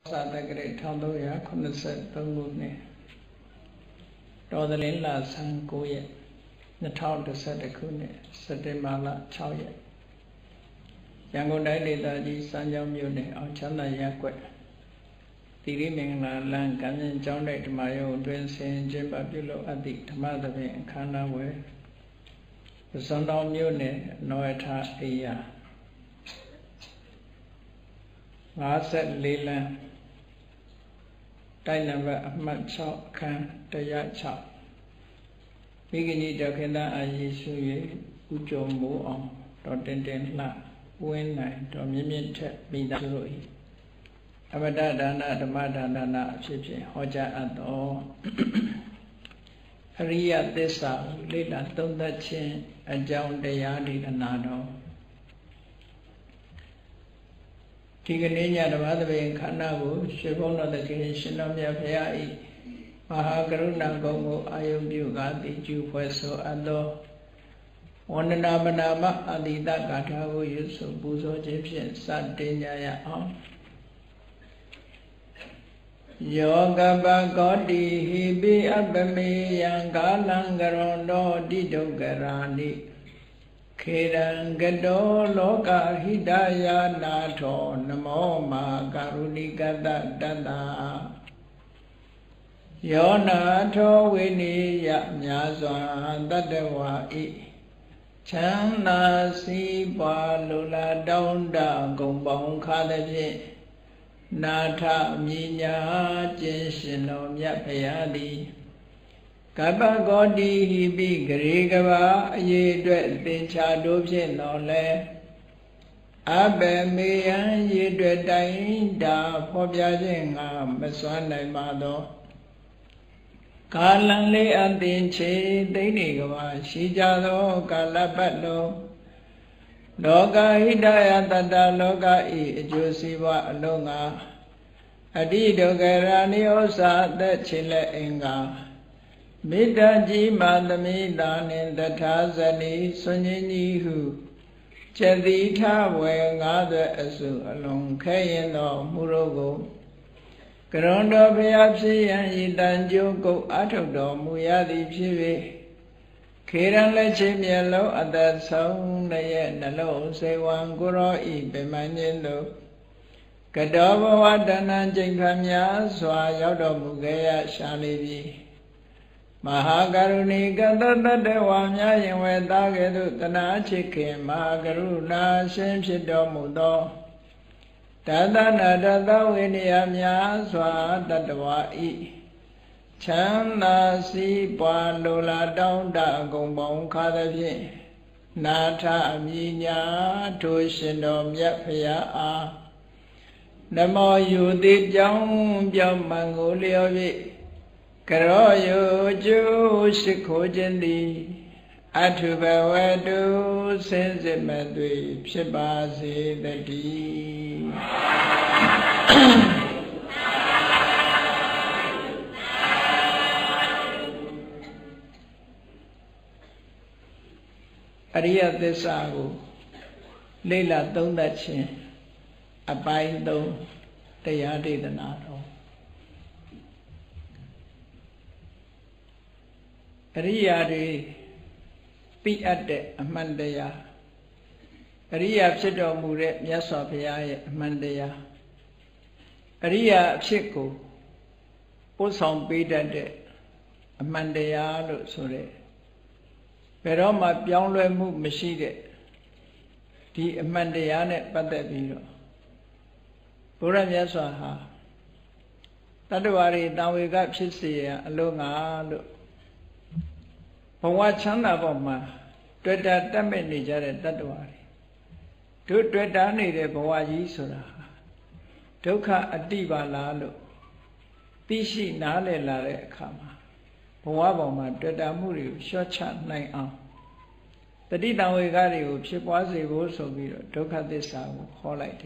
Sa the great Tandoya, Kunaset, Bangune, Dother La San Goye, the town to set a cune, Satemala, Chauye. Yango Daily Daji, Sanya Mune, or Chana Yakwe. The remaining land canyon John to my own twin saying Jimba below at the Tamadabe and Kana way. The son of Mune, Noeta Ea. I said Leland. Number Ahmad Chao Khan Taya Chao. Bigini Dakenda Ayisuye, Ujo Mo on, Dotten La, Wen Nine, Dominion Tep, Midurui. Abadana, the Madana, Chipi, Hoja at all. Haria Desa, Lila Tonda Chin, and John Dayadi and Nano. Tiganiya the mother being Kanabu, Shibona the Kinishinomia Payai, Mahakaruna Gongo, Ayum Yugati, Jew Pueso, Ando, Wanamanama, Adida Gatago, Yusu, Buzo, Egyptian, Sadinya on Yoga Bagodi, he be Abame, Yangalangarondo, Dido Garani. Kiran Gado Loka Hidaya Nato Namo Ma Karuni Gada Dada Yonato Wini Yapnyazwa Dadawa I Chana Si Balula Donda Gombong Kadaji Nata Minya Jinshino Yapayadi Kaba Godi he be Grigava, ye dread Pincha Dubsin no le Abe me and ye dread dying da Pobiazinga, Maswana Mado Kalanle and Dinche, Dinigava, Shijado, Kalapatlo Loga Hidaya Tata Loga I, Josiva Longa Adido Garani Osa, that Chile Inga. Midaji Madami Danin the Tazani Sunini who Chedita Wengada Asu along Kayan or Murogo Garondo Piapsi and Yidanjo go Atodo Muyadi Pivi Kiran Lechim Yellow at that sound Nalo say one Guro E Bemanindo Gadova Wadana Jinkamya Swa Yodo Mugaya Shalibi Mahagaruni Gandana Dewamya Yawetagedu Tana Chiki Mahagaruna Shimshido Mudo Tadana Dada Winiyamya Swa Tadwa I Chana Si Pandula Donda Gombong Kadavi Nata Minya Tushindo Myapya A Namo Yudit Jong Byam Mangoliovi Karoyo Ju Shikojandi Atubawedu Sensimadui Pshibasi the D. Ariya Desago Leila Dondachi Abaindo Tayadi the Nato. Riyadi Pi at the Mandaya Riya Psido Mure Yasopia Mandaya Riya Psico Pusong Bida de Mandaya Luxure Peroma Pianle Mu Machide Di Mandayane Patabino Puram Yasaha Tadawari Dawiga Psia Alunga Pawa Chanda Boma, Tweta Tamini Jared Tatuari. Two Tweta needed Pawaji Sura. Toka Adiba Lalo. Tishi Nale Lare Kama. Pawaboma, Tweta Muri, Shochat Night on. The Dita we got you, Shipwazi also be Toka this hour, Holite.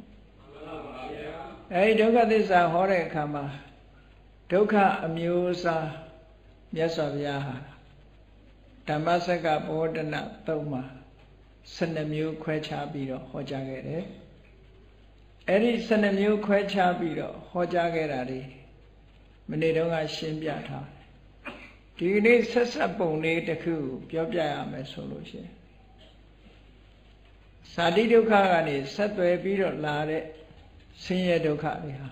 Hey, Toka this hour, Hore Kama. Toka Amusa Yasavyaha. Tamasaka Bodana Thoma Sandamu Quecha Bido Hojagere အဲ့ဒီ12မျိုးခွဲခြားပြီးတော့ဟောကြားခဲ့တာတွေမနေ့တုန်းကရှင်းပြထားဒီနေ့ဆက်ဆက်ပုံလေးတစ်ခုပြောပြရမယ်ဆိုလို့ရှိရင်ဇာတိဒုက္ခကနေဆက်သွယ်ပြီးတော့လာတဲ့ဆင်းရဲဒုက္ခတွေဟာ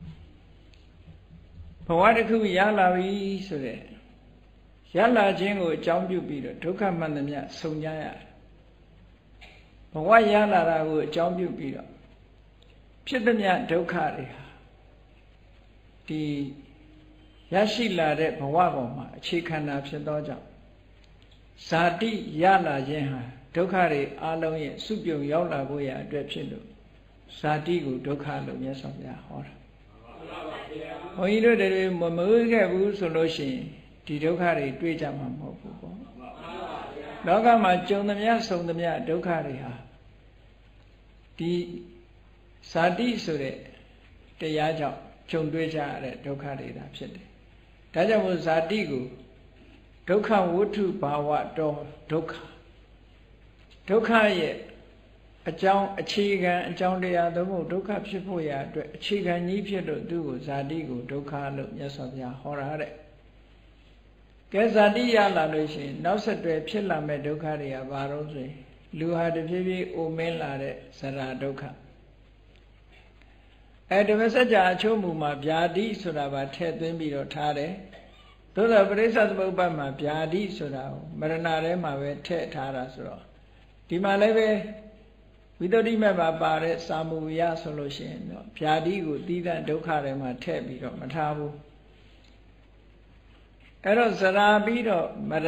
ဘဝတစ်ခုရလာပြီဆိုတဲ့ရလာခြင်းကိုအကြောင်းပြုပြီးတော့ဒုက္ခမှန်သမျှစုံကြရတယ်ဘဝရလာတာကိုအကြောင်းပြုပြီးတော့ဖြစ်သမျှဒုက္ခတွေဟာဒီရရှိလာတဲ့ဘဝပေါ်မှာအခြေခံတာဖြစ်သောကြောင့်ဇာတိရလာခြင်းဟာဒုက္ခတွေအလုံးရဲ့စုပြုံရောက်လာဖို့ရအတွက်ဖြစ်လို့ဇာတိကိုဒုက္ခလို့မြတ်စွာဘုရားဟောတာဘုန်းကြီးတို့တွေမမွေးခဲ့ဘူးဆိုလို့ရှိရင်ဒီဒုက္ခတွေတွေ့ကြမှာမဟုတ်ဘူးပေါ့လောကမှာကြုံသမျှဆုံသမျှဒုက္ခတွေဟာဒီဇာတိဆိုတဲ့တရားကြောင့်ကြုံတွေ့ကြရတဲ့ဒုက္ခတွေဒါဖြစ်တယ်ဒါကြောင့်မို့ဇာတိကိုဒုက္ခဝတ္ထုဘာဝတော်ဒုက္ခဒုက္ခရဲ့အကြောင်းအခြေခံအကြောင်းတရားသို့မဟုတ်ဒုက္ခဖြစ်ဖို့ရာအတွက်အခြေခံကြီးဖြစ်လို့သူ့ကိုဇာတိကိုဒုက္ခလို့မြတ်စွာဘုရားဟောတာတဲ့ကဲဇာတိရလာလို့ရှိရင်နောက်ဆက်တွဲဖြစ်လာမဲ့ဒုက္ခတွေကဘာလို့ဆိုရင်လူဟာတဖြည်းဖြည်းအိုမင်းလာတဲ့ဇရာဒုက္ခဓမ္မစကြာအချို့မူမှာဗျာတိဆိုတာပါထည့်သွင်းပြီးတော့ထားတယ်သို့သောပရိစ္ဆေသမုပ္ပါဒ်မှာဗျာတိဆိုတာကိုမရဏထဲမှာပဲထည့်ထားတာဆိုတော့ဒီမှာလည်းပဲဝိတ္တိမဲ့မှာပါတဲ့စာမူရဆိုလို့ရှိရင်တော့ဗျာတိကိုသီးသန့်ဒုက္ခထဲမှာထည့်ပြီးတော့မထားဘူးအဲ့တော့ဇရာပြီးတော့မရဏ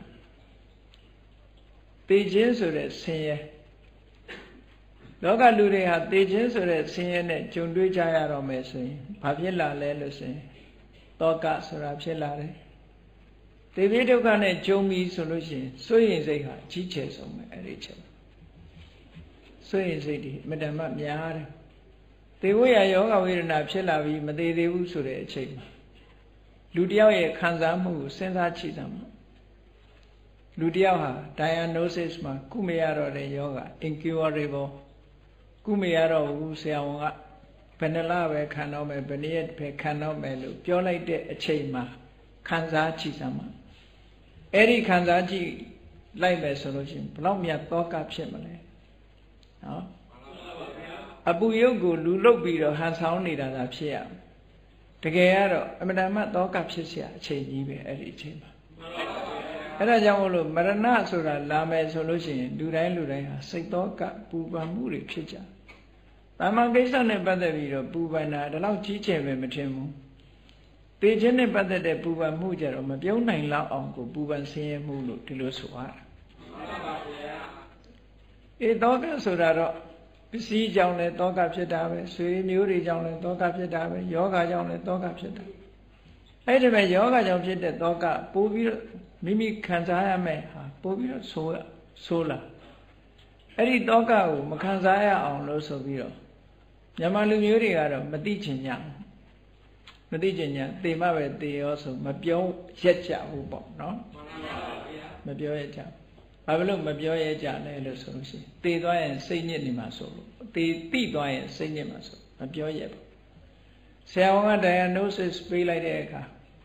သေခြင်းဆိုတဲ့ဆင်းရဲလောကလူတွေဟာသေခြင်းဆိုတဲ့ဆင်းရဲနဲ့ကြုံတွေ့ကြရတော့မယ်ဆိုရင်ဘာဖြစ်လာလဲလို့ဆိုရင်တောကဆိုတာဖြစ်လာတယ်သေပြီးဒုက္ခနဲ့ကြုံပြီဆိုလို့ရှိရင်စိုးရင်စိတ်ဟာကြီးကျယ်ဆုံးပဲအဲ့ဒီချက်စိုးရင်စိတ်ဒီအမတန်မှများတယ်သေဝရယောဂဝေဒနာဖြစ်လာပြီးမသေးသေးဘူးဆိုတဲ့အချိန်မှာလူတယောက်ရဲ့ခံစားမှုကိုစဉ်းစားကြည့်တာမှာလူတယောက်ဟာ diagnosis မှာကုမရတော့တဲ့ယောဂ incurable ကုမရတော့ဘူးဆရာဝန်ကဘယ်နှလပဲခံတော့မယ်ဘယ်နည်းပဲခံတော့မယ်လို့ပြောလိုက်တဲ့အချိန်မှာခံစားကြည့်စမ်းမှာအဲ့ဒီခံစားကြည့်လိုက်မယ်ဆိုလို့ရှိရင်ဘလောက်မြတ်သောကဖြစ်မလဲနော်အပူရုပ်ကိုလူလုတ်ပြီးတော့ဟန်ဆောင်နေတာသာဖြစ်ရတကယ်ကတော့အမှန်တမ်းသောကဖြစ်เสียအချိန်ကြီးပဲအဲ့ဒီအချိန်မှာအဲ့ဒါကြောင့်မို့လို့မရဏဆိုတာလာမယ်ဆိုလို့ရှိရင်လူတိုင်းဟာစိတ်သောကပူပန်မှုတွေဖြစ်ကြ။တာမန်ကိစ္စနဲ့ပတ်သက်ပြီးတော့ပူပန်တာဒီလောက်ကြီးကျယ်ပဲမထင်ဘူး။သေခြင်းနဲ့ပတ်သက်တဲ့ပူပန်မှုကြတော့မပြုံးနိုင်လောက်အောင်ကိုပူပန်ဆင်းရဲမှုလို့ဒီလိုဆိုရတာ။မှန်ပါဗျာ။သောကဆိုတာတော့ပစ္စည်းကြောင့်လည်းသောကဖြစ်တာပဲဆွေမျိုးတွေကြောင့်လည်းသောကဖြစ်တာပဲယောဂကြောင့်လည်းသောကဖြစ်တာ။အဲ့ဒီမဲ့ယောဂကြောင့်ဖြစ်တဲ့သောကပို့ပြီးတော့မိမိခံစားရမယ်ဟာပို့ပြီးတော့ဆိုးလာအဲ့ဒီတောကကိုမခံစားရအောင်လို့ဆိုပြီးတော့မြန်မာလူမျိုးတွေကတော့မသိချင်ကြဘူးမသိချင်ကြသေမပဲသေရောဆိုမပြောရက်ကြဘူးပေါ့နော်မပြောရက်ကြဘာဖြစ်လို့မပြောရဲကြလဲလို့ဆိုလို့ရှိရင်သေသွားရင်စိတ်ညစ်နေမှာဆိုလို့သေတိသွားရင်စိတ်ညစ်မှာဆိုမပြောရဲဘူးဆရာဝန်က diagnosis ပေးလိုက်တဲ့အခါ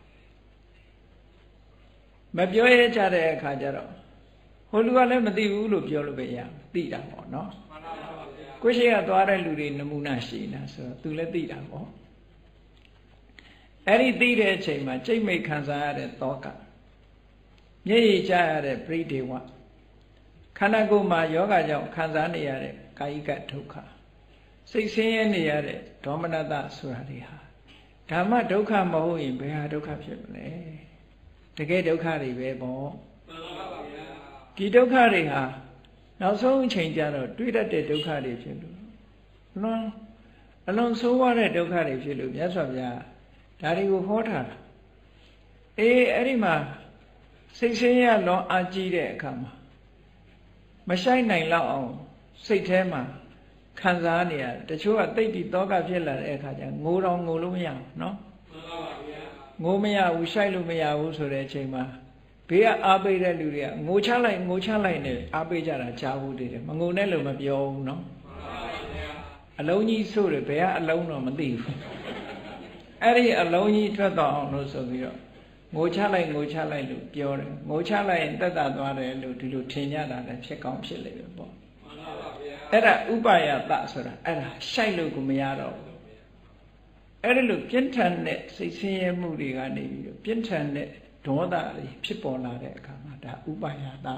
မပြောရဲကြတဲ့အခါကျတော့ဟိုလူကလည်းမသိဘူးလို့ပြောလို့ပဲရသိတာပေါ့နော်မှန်ပါပါဗျာကိုရှိကသွားတဲ့လူတွေနမူနာရှိနေတာဆိုတော့သူလည်းသိတာပေါ့အဲ့ဒီသိတဲ့အချိန်မှာကြိတ်မိတ်ခံစားရတဲ့သောကမျက်ရည်ကျရတဲ့ပရိဒေဝခန္ဓာကိုယ်မှာယောဂကြောင့်ခံစားနေရတဲ့ကာယိကဒုက္ခစိတ်ဆင်းရဲနေရတဲ့ဒေါမနတဆိုတာတွေဟာဓမ္မဒုက္ခမဟုတ်ရင်ဘယ်ဟာဒုက္ခဖြစ်မလဲတကယ်ဒုက္ခတွေပဲပေါ့မှန်ပါပါဗျာဒီဒုက္ခတွေဟာနောက်ဆုံးအချိန်ကျတော့တွေ့တတ်တဲ့ဒုက္ခတွေဖြစ်လို့အလွန်ဆိုးဝါးတဲ့ဒုက္ခတွေဖြစ်လို့မြတ်စွာဘုရားဒါတွေကိုဟောထားတာအဲ့ဒီမှာစိတ်ဆင်းရဲလွန်အားကြီးတဲ့အခါမှာမဆိုင်နိုင်လောက်အောင်စိတ်ထဲမှာခံစားနေရတချို့ကတိတ်ပြီးတောကဖြစ်လာတဲ့အခါကျငိုတော့ငိုလို့မရဘူးနော်ငိုမရဘူးရှိုက်လို့မရဘူးဆိုတဲ့အချိန်မှာဘေးကအားပေးတဲ့လူတွေကငိုချလိုက်နဲ့အားပေးကြတာကြားဘူးတည်တယ်မငိုနဲ့လို့မပြောဘူးနော်အလုံးကြီးဆိုတယ်ဘယ်ကအလုံးတော့မသိဘူးအဲ့ဒီအလုံးကြီးထွက်တော့အောင်လို့ဆိုပြီးတော့ငိုချလိုက်လို့ပြောတယ်ငိုချလိုက်ရင်တက်တာသွားတယ်လို့ဒီလိုထင်ကြတာလည်းဖြစ်ကောင်းဖြစ်လိမ့်မယ်ပေါ့အဲ့ဒါဥပါယတဆိုတာအဲ့ဒါရှိုက်လို့ကိုမရတော့ဘူးအဲ့ဒါလို့ပြင်းထန်တဲ့စိတ်ဆင်းရဲမှုတွေကနေပြီးတော့ပြင်းထန်တဲ့ဒေါသတွေဖြစ်ပေါ်လာတဲ့အခါမှာဒါဥပါယတ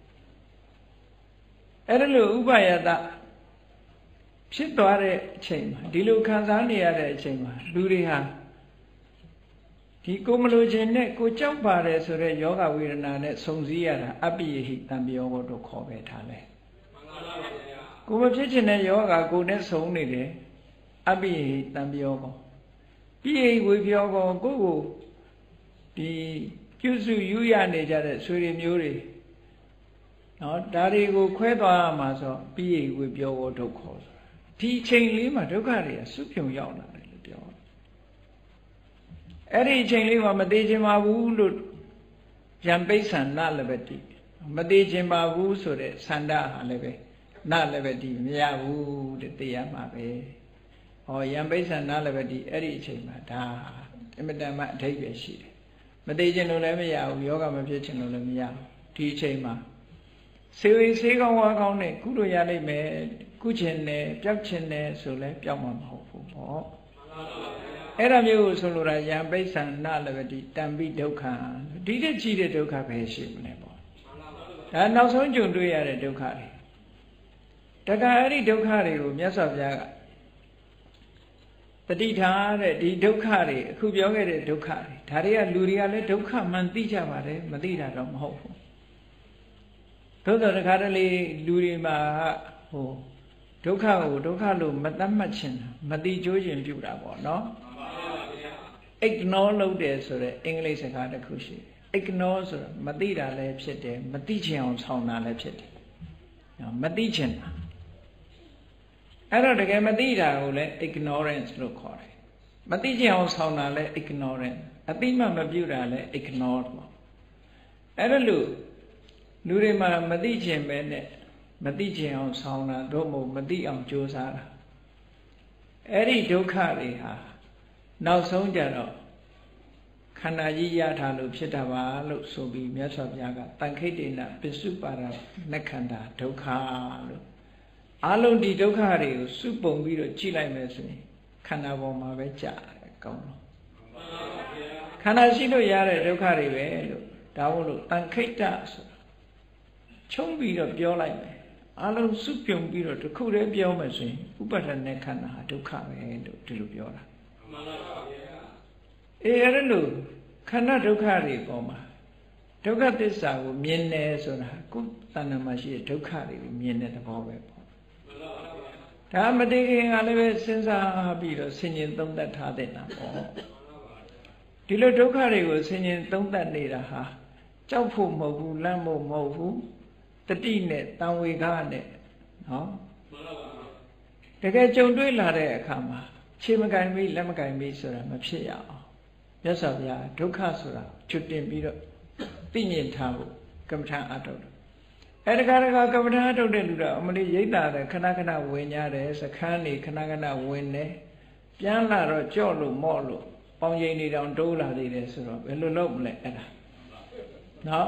အဲ့ဒါလို့ဥပါယတဖြစ်သွားတဲ့အချိန်မှာဒီလိုခံစားနေရတဲ့အချိန်မှာလူတွေဟာဒီကိုမလို့ခြင်းနဲ့ကိုကြောက်ပါတယ်ဆိုတဲ့ယောဂဝေဒနာနဲ့ဆုံစည်းရတာအပိယဟိတံပယောကိုခေါ်ပဲထားလဲကိုမဖြစ်ခြင်းတဲ့ယောဂကိုနဲ့ဆုံနေတယ်အပိယဟိတံပယောကိုပိယဟိဝေပြောကိုကိုဒီပြုစုယူရနေကြတဲ့ဆွေတွေမျိုးတွေနော်ဒါတွေကိုခွဲသွားရမှာဆိုပိယဟိဝေပြောကိုဒုက္ခဒီအချိန်လေးမှာဒုက္ခတွေကစုပြုံရောက်လာတယ်လို့ပြောအဲ့ဒီအချိန်လေးမှာမသေးခြင်းပါဘူးလို့ပြန်ပိဿန္နလည်းပဲတည်မသေးခြင်းပါဘူးဆိုတဲ့ဆန္ဒဟာလည်းပဲနလည်းပဲတည်မရဘူးတဲ့သိရမှာပဲဟောယံပိဿန္နလည်းပဲတည်အဲ့ဒီအချိန်မှာဒါအမတန်မှအထိပ္ပယ်ရှိတယ်မသေးခြင်းလို့လည်းမရဘူးယောဂမဖြစ်ခြင်းလို့လည်းမရဘူးဒီအချိန်မှာစေဝေစေကောင်းဝါကောင်းနဲ့ကုလို့ရလိမ့်မယ်ကုခြင်းနဲ့ပျောက်ခြင်းနဲ့ဆိုလဲပျောက်မှာမဟုတ်ဘူးပေါ့အဲ့ဒါမျိုးကိုဆိုလိုတာယံပိဿန္နလည်းပဲဒီတံပိဒုက္ခဒီတဲ့ကြည့်တဲ့ဒုက္ခပဲရှိမလဲပေါ့ဒါနောက်ဆုံးကြုံတွေ့ရတဲ့ဒုက္ခတွေတခါအဲ့ဒီဒုက္ခတွေကိုမြတ်စွာဘုရားကတတိထားတဲ့ဒီဒုက္ခတွေအခုပြောခဲ့တဲ့ဒုက္ခတွေဒါတွေကလူတွေကလည်းဒုက္ခမှန်သိကြပါတယ်မသိတာတော့မဟုတ်ဘူးသို့တော်တခါတလေလူတွေမှာဟိုဒုက္ခကိုဒုက္ခလို့မသတ်မှတ်ခြင်းမတိကျိုးခြင်းပြုတာပေါ့နော် ignore လုပ်တယ်ဆိုတဲ့အင်္ဂလိပ်စကားတစ်ခုရှိတယ် ignore ဆိုတာမသိတာလည်းဖြစ်တယ်မသိခြင်းအောင်ဆောင်တာလည်းဖြစ်တယ်နော်မသိခြင်းအဲ့တော့တကယ်မသိတာကိုလည်း ignorance လို့ခေါ်တယ်မသိခြင်းအောင်ဆောင်တာလည်း ignorance အသိမှမပြုတာလည်း ignore ပေါ့အဲ့ဒါလို့လူတွေမှာမသိခြင်းပဲနဲ့မသိခြင်းအောင်ဆောင်တာတို့မို့မသိအောင်ကြိုးစားတာအဲ့ဒီဒုက္ခတွေဟာနောက်ဆုံးကြတော့ခန္ဓာကြီးရထားလို့ဖြစ်တာပါလို့ဆိုပြီးမြတ်စွာဘုရားကတန်ခိတ္တေနပစ္စုပါဒနခန္ဓာဒုက္ခလို့အလုံးဒီဒုက္ခတွေကိုစုပုံပြီးတော့ကြည့်လိုက်မယ်ဆိုရင်ခန္ဓာပေါ်မှာပဲကြာတယ်ကောင်းတော့ခန္ဓာရှိလို့ရတဲ့ဒုက္ခတွေပဲလို့ဒါမို့လို့တန်ခိတ္တဆိုတာချုံပြီးတော့ပြောလိုက်မယ်အလုံးစုပြုံပြီးတော့တစ်ခုတည်းပြောမယ်ဆိုရင်ဥပါဒณะခန္ဓာဟာဒုက္ခပဲလို့ဒီလိုပြောတာမှန်ပါပါဗျာအဲ့ဒါလို့ခန္ဓာဒုက္ခတွေပေါ်မှာဒုက္ခသစ္စာကိုမြင်တယ်ဆိုတာကိုယ်တဏ္ဍာမှာရှိတဲ့ဒုက္ခတွေကိုမြင်တဲ့သဘောပဲပေါ့မှန်ပါပါဗျာဒါမတိခင်ကလည်းပဲစဉ်းစားပြီးတော့ဆင်ញင်သုံးသပ်ထားတဲ့နာပေါ့ဒီလိုဒုက္ခတွေကိုဆင်ញင်သုံးသပ်နေတာဟာကြောက်ဖို့မဟုတ်ဘူးလန့်ဖို့မဟုတ်ဘူးတတိနဲ့တံဝေခနဲ့နော်တကယ်ကြုံတွေ့လာတဲ့အခါမှာခြေမကင်ပြီးလက်မကင်ပြီးဆိုတာမဖြစ်ရအောင်မြတ်စွာဘုရားဒုက္ခဆိုတာချွတ်တင်ပြီးတော့သိမြင်ထားဖို့ကမ္မထာအထုတ်တယ်အဲ့ဒါကကမ္မထာအထုတ်တဲ့လူတော့အမလေးရိတ်တာတယ်ခဏခဏဝင်ကြတယ်စခန်းနေခဏခဏဝင်တယ်ပြန်လာတော့ကြော့လို့မော့လို့ပေါင်ချိန်နေတောင်တိုးလာသေးတယ်ဆိုတော့ဘယ်လိုလုပ်မလဲအဲ့ဒါနော်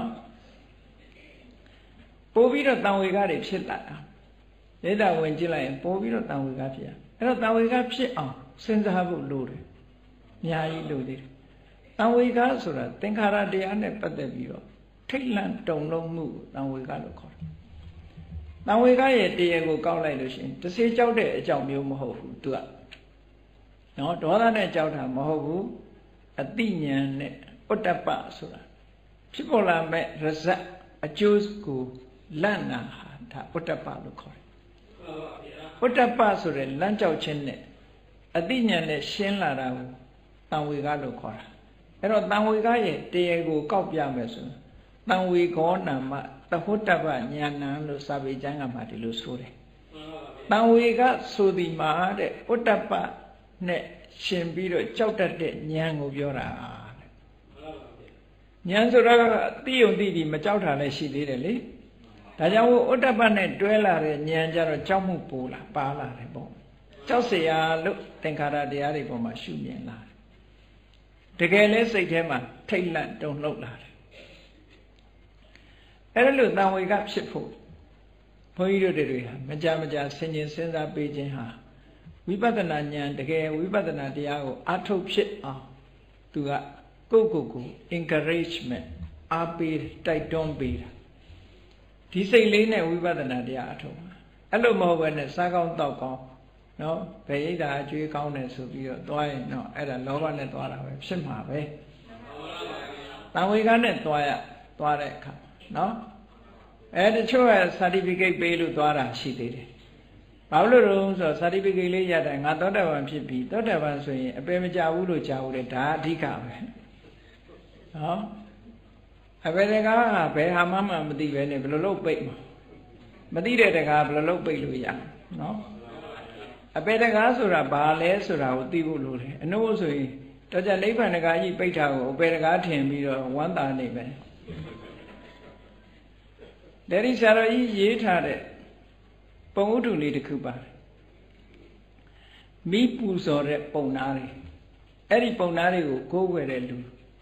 ပို့ပြီးတော့တံဝေကတွေဖြစ်လာတာရိတ်တာဝင်ကြည့်လိုက်ရင်ပို့ပြီးတော့တံဝေကဖြစ်ရအဲ့တော့တံဝေကဖြစ်အောင်စဉ်းစားဖို့လိုတယ်အများကြီးလိုသေးတယ်တံဝေကဆိုတာသင်္ခါရတရားနဲ့ပတ်သက်ပြီးတော့ထိတ်လန့်တုန်လှုပ်မှုတံဝေကလို့ခေါ်တယ်တံဝေကရဲ့တရားကိုကောက်လိုက်လို့ရှိရင်တစ်စေးကြောက်တဲ့အကြောင်းမျိုးမဟုတ်ဘူးသူကနော်ဒေါသနဲ့ကြောက်တာမဟုတ်ဘူးအတိညာဏ်နဲ့ဥတ္တပဆိုတာဖြစ်ပေါ်လာမဲ့ရဇတ်အကျိုးကိုလန့်နာဟာဒါဥတ္တပလို့ခေါ်တယ်ဥတ္တပဆိုတဲ့လမ်းကြောက်ခြင်းနဲ့အတိညာဏ်နဲ့ရှင်းလာတာကိုတံဝေကလို့ခေါ်တာအဲ့တော့တံဝေကရဲ့တရားကိုကောက်ပြမယ်ဆိုတံဝေခောနာမသဟုတ္တပညာဏံလို့စာပေကျမ်းကမှာဒီလိုဆိုတယ်တံဝေကဆိုဒီမှာတဲ့ဥတ္တပနဲ့ရှင်ပြီးတော့ကြောက်တတ်တဲ့ဉာဏ်ကိုပြောတာတဲ့ဉာဏ်ဆိုတာကသိုံသိပြီးမကြောက်တာလည်းရှိသေးတယ်လေဒါကြောင့်ဥတ္တပနဲ့တွဲလာတဲ့ဉာဏ်ကြတော့ကြောက်မှုပိုလာပါလာတယ်ပေါ့ကြောက်เสียလို့သင်္ခါရတရားတွေပေါ်မှာရှုမြင်လာတယ်တကယ်လဲစိတ်ထဲမှာထိတ်လန့်တုန်လှုပ်လာတယ်အဲ့ဒါလို့တန်ဝေကဖြစ်ဖို့ဘုန်းကြီးတို့တွေဟာမကြမကြဆင်ခြင်စဉ်းစားပေးခြင်းဟာဝိပဿနာဉာဏ်တကယ်ဝိပဿနာတရားကိုအထုတ်ဖြစ်အောင်သူကကို encouragement အားပေးတိုက်တွန်းပေးတာဒီစိတ်လေးနဲ့ဝိပဿနာတရားအထုတ်အဲ့လိုမဟုတ်ဘဲနဲ့စားကောင်းတောက်ကောင်းနော်ဘယ်ရိတ်တာအကျွေးကောင်းတယ်ဆိုပြီးတော့သွားရင်တော့အဲ့ဒါလောဘနဲ့သွားတာပဲဖြစ်မှာပဲတန်ဝေကနဲ့သွားတဲ့အခါနော်တချို့က certificate ပေးလို့သွားတာရှိသေးတယ်ဘာလို့လဲဆိုတော့ certificate လေးရတဲ့ငါသောတာပန်ဖြစ်ပြီသောတာပန်ဆိုရင်အပေမကြဘူးလို့ကြားဦးတယ်ဒါအဓိကပဲနော်အပေတကားကဘယ်ဟာမှမသိပဲနဲ့ဘယ်လိုလုပ်ပိတ်မှာမသိတဲ့တကားဘယ်လိုလုပ်ပိတ်လို့ရနော်အပေတကားဆိုတာဘာလဲဆိုတာကိုသိဖို့လိုတယ်အနှုတ်ဆိုရင်တော့ကြနိဗ္ဗာန်တကားကြီးပိတ်တာကိုအပေတကားထင်ပြီးတော့ဝမ်းသာနေပဲဒေရီဆရာတော်ကြီးရေးထားတဲ့ပုံဥတုလေးတစ်ခုပါတယ်မိပူဇော်တဲ့ပုံနာတွေအဲ့ဒီပုံနာတွေကိုကိုးကွယ်တဲ့လူ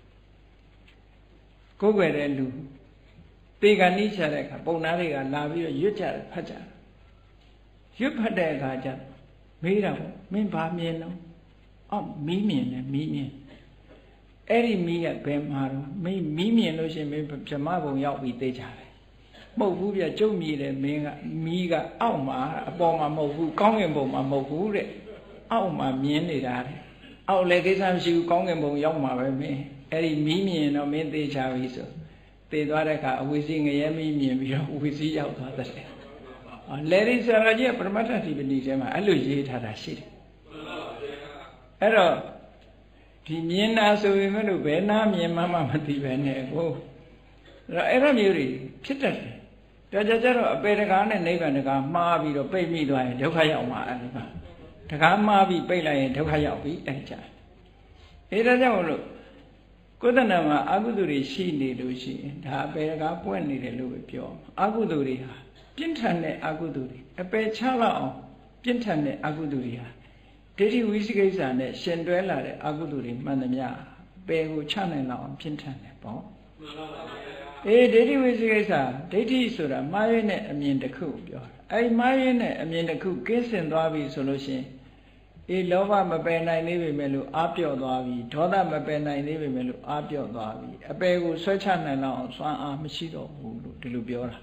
တေကန်နိချတဲ့အခါပုံနာတွေကလာပြီးတော့ရွတ်ကြတယ်ဖတ်ကြတယ်ရွတ်ဖတ်တဲ့အခါကျမေးတာပေါ့မင်းဘာမြင်တော့အော်မီးမြင်တယ်မီးမြင်အဲ့ဒီမီးကဘယ်မှာတော့မင်းမီးမြင်လို့ရှိရင်မင်းဗြဟ္မဘုံရောက်ပြီးသိကြတယ်မဟုတ်ဘူးပြကျုပ်မြည်တယ်မင်းကမီးကအောက်မှာအပေါ်မှာမဟုတ်ဘူးကောင်းကင်ဘုံမှာမဟုတ်ဘူးတဲ့အောက်မှာမြင်နေတာတဲ့အောက်လည်းကိစ္စမရှိဘူးကောင်းကင်ဘုံရောက်မှာပဲမင်းအဲ့ဒီမီးမြင်တော့မင်းသိချပြီဆိုသိသွားတဲ့အခါအဝိဇ္ဇငရဲမီးမြင်ပြီးတော့ဝိဇ္ဇရောက်သွားတယ်လေရီဆရာကြီးကပရမတ္ထတိပဏိထဲမှာအဲ့လိုရေးထားတာရှိတယ်အဲ့တော့ဒီမြင်တာဆိုရင်လည်းဘယ်နာမြင်မှမသိပဲနဲ့ကိုအဲ့ဒါမျိုးတွေဖြစ်တတ်တယ်ကြတော့အပေတကားနဲ့နိဗ္ဗာန်တကားမှားပြီးတော့ပိတ်မိသွားရင်ဒုက္ခရောက်မှာအဲ့ဒီမှာတကားမှားပြီးပိတ်လိုက်ရင်ဒုက္ခရောက်ပြီအဲ့ကြအဲ့ဒါကြောင့်လို့ကိုယ်တဏ္ဍာမှာအကုသိုလ်တွေရှိနေလို့ရှိရင်ဒါအပေတကားပွင့်နေတယ်လို့ပဲပြောအကုသိုလ်တွေဟာပြင်းထန်တဲ့အကုသိုလ်တွေအပေချလောက်အောင်ပြင်းထန်တဲ့အကုသိုလ်တွေဟာဒိဋ္ဌိဝိသိကိစ္စနဲ့ရှင်တွဲလာတဲ့အကုသိုလ်တွေမှန်သမျှပေကိုချနိုင်လောက်အောင်ပြင်းထန်တယ်ပေါ့ဒိဋ္ဌိဝိသိကိစ္စဒိဋ္ဌိဆိုတာမှားရင်းနဲ့အမြင်တစ်ခုပြောတာအဲ့မှားရင်းနဲ့အမြင်တစ်ခုကင်းစင်သွားပြီဆိုလို့ရှိရင်လောဘမပယ်နိုင်သေးပေမဲ့လို့အားပြော့သွားပြီဒေါသမပယ်နိုင်သေးပေမဲ့လို့အားပြော့သွားပြီအပယ်ကိုဆွဲချနိုင်လောက်အောင်စွမ်းအားမရှိတော့ဘူးလို့ဒီလိုပြောတာ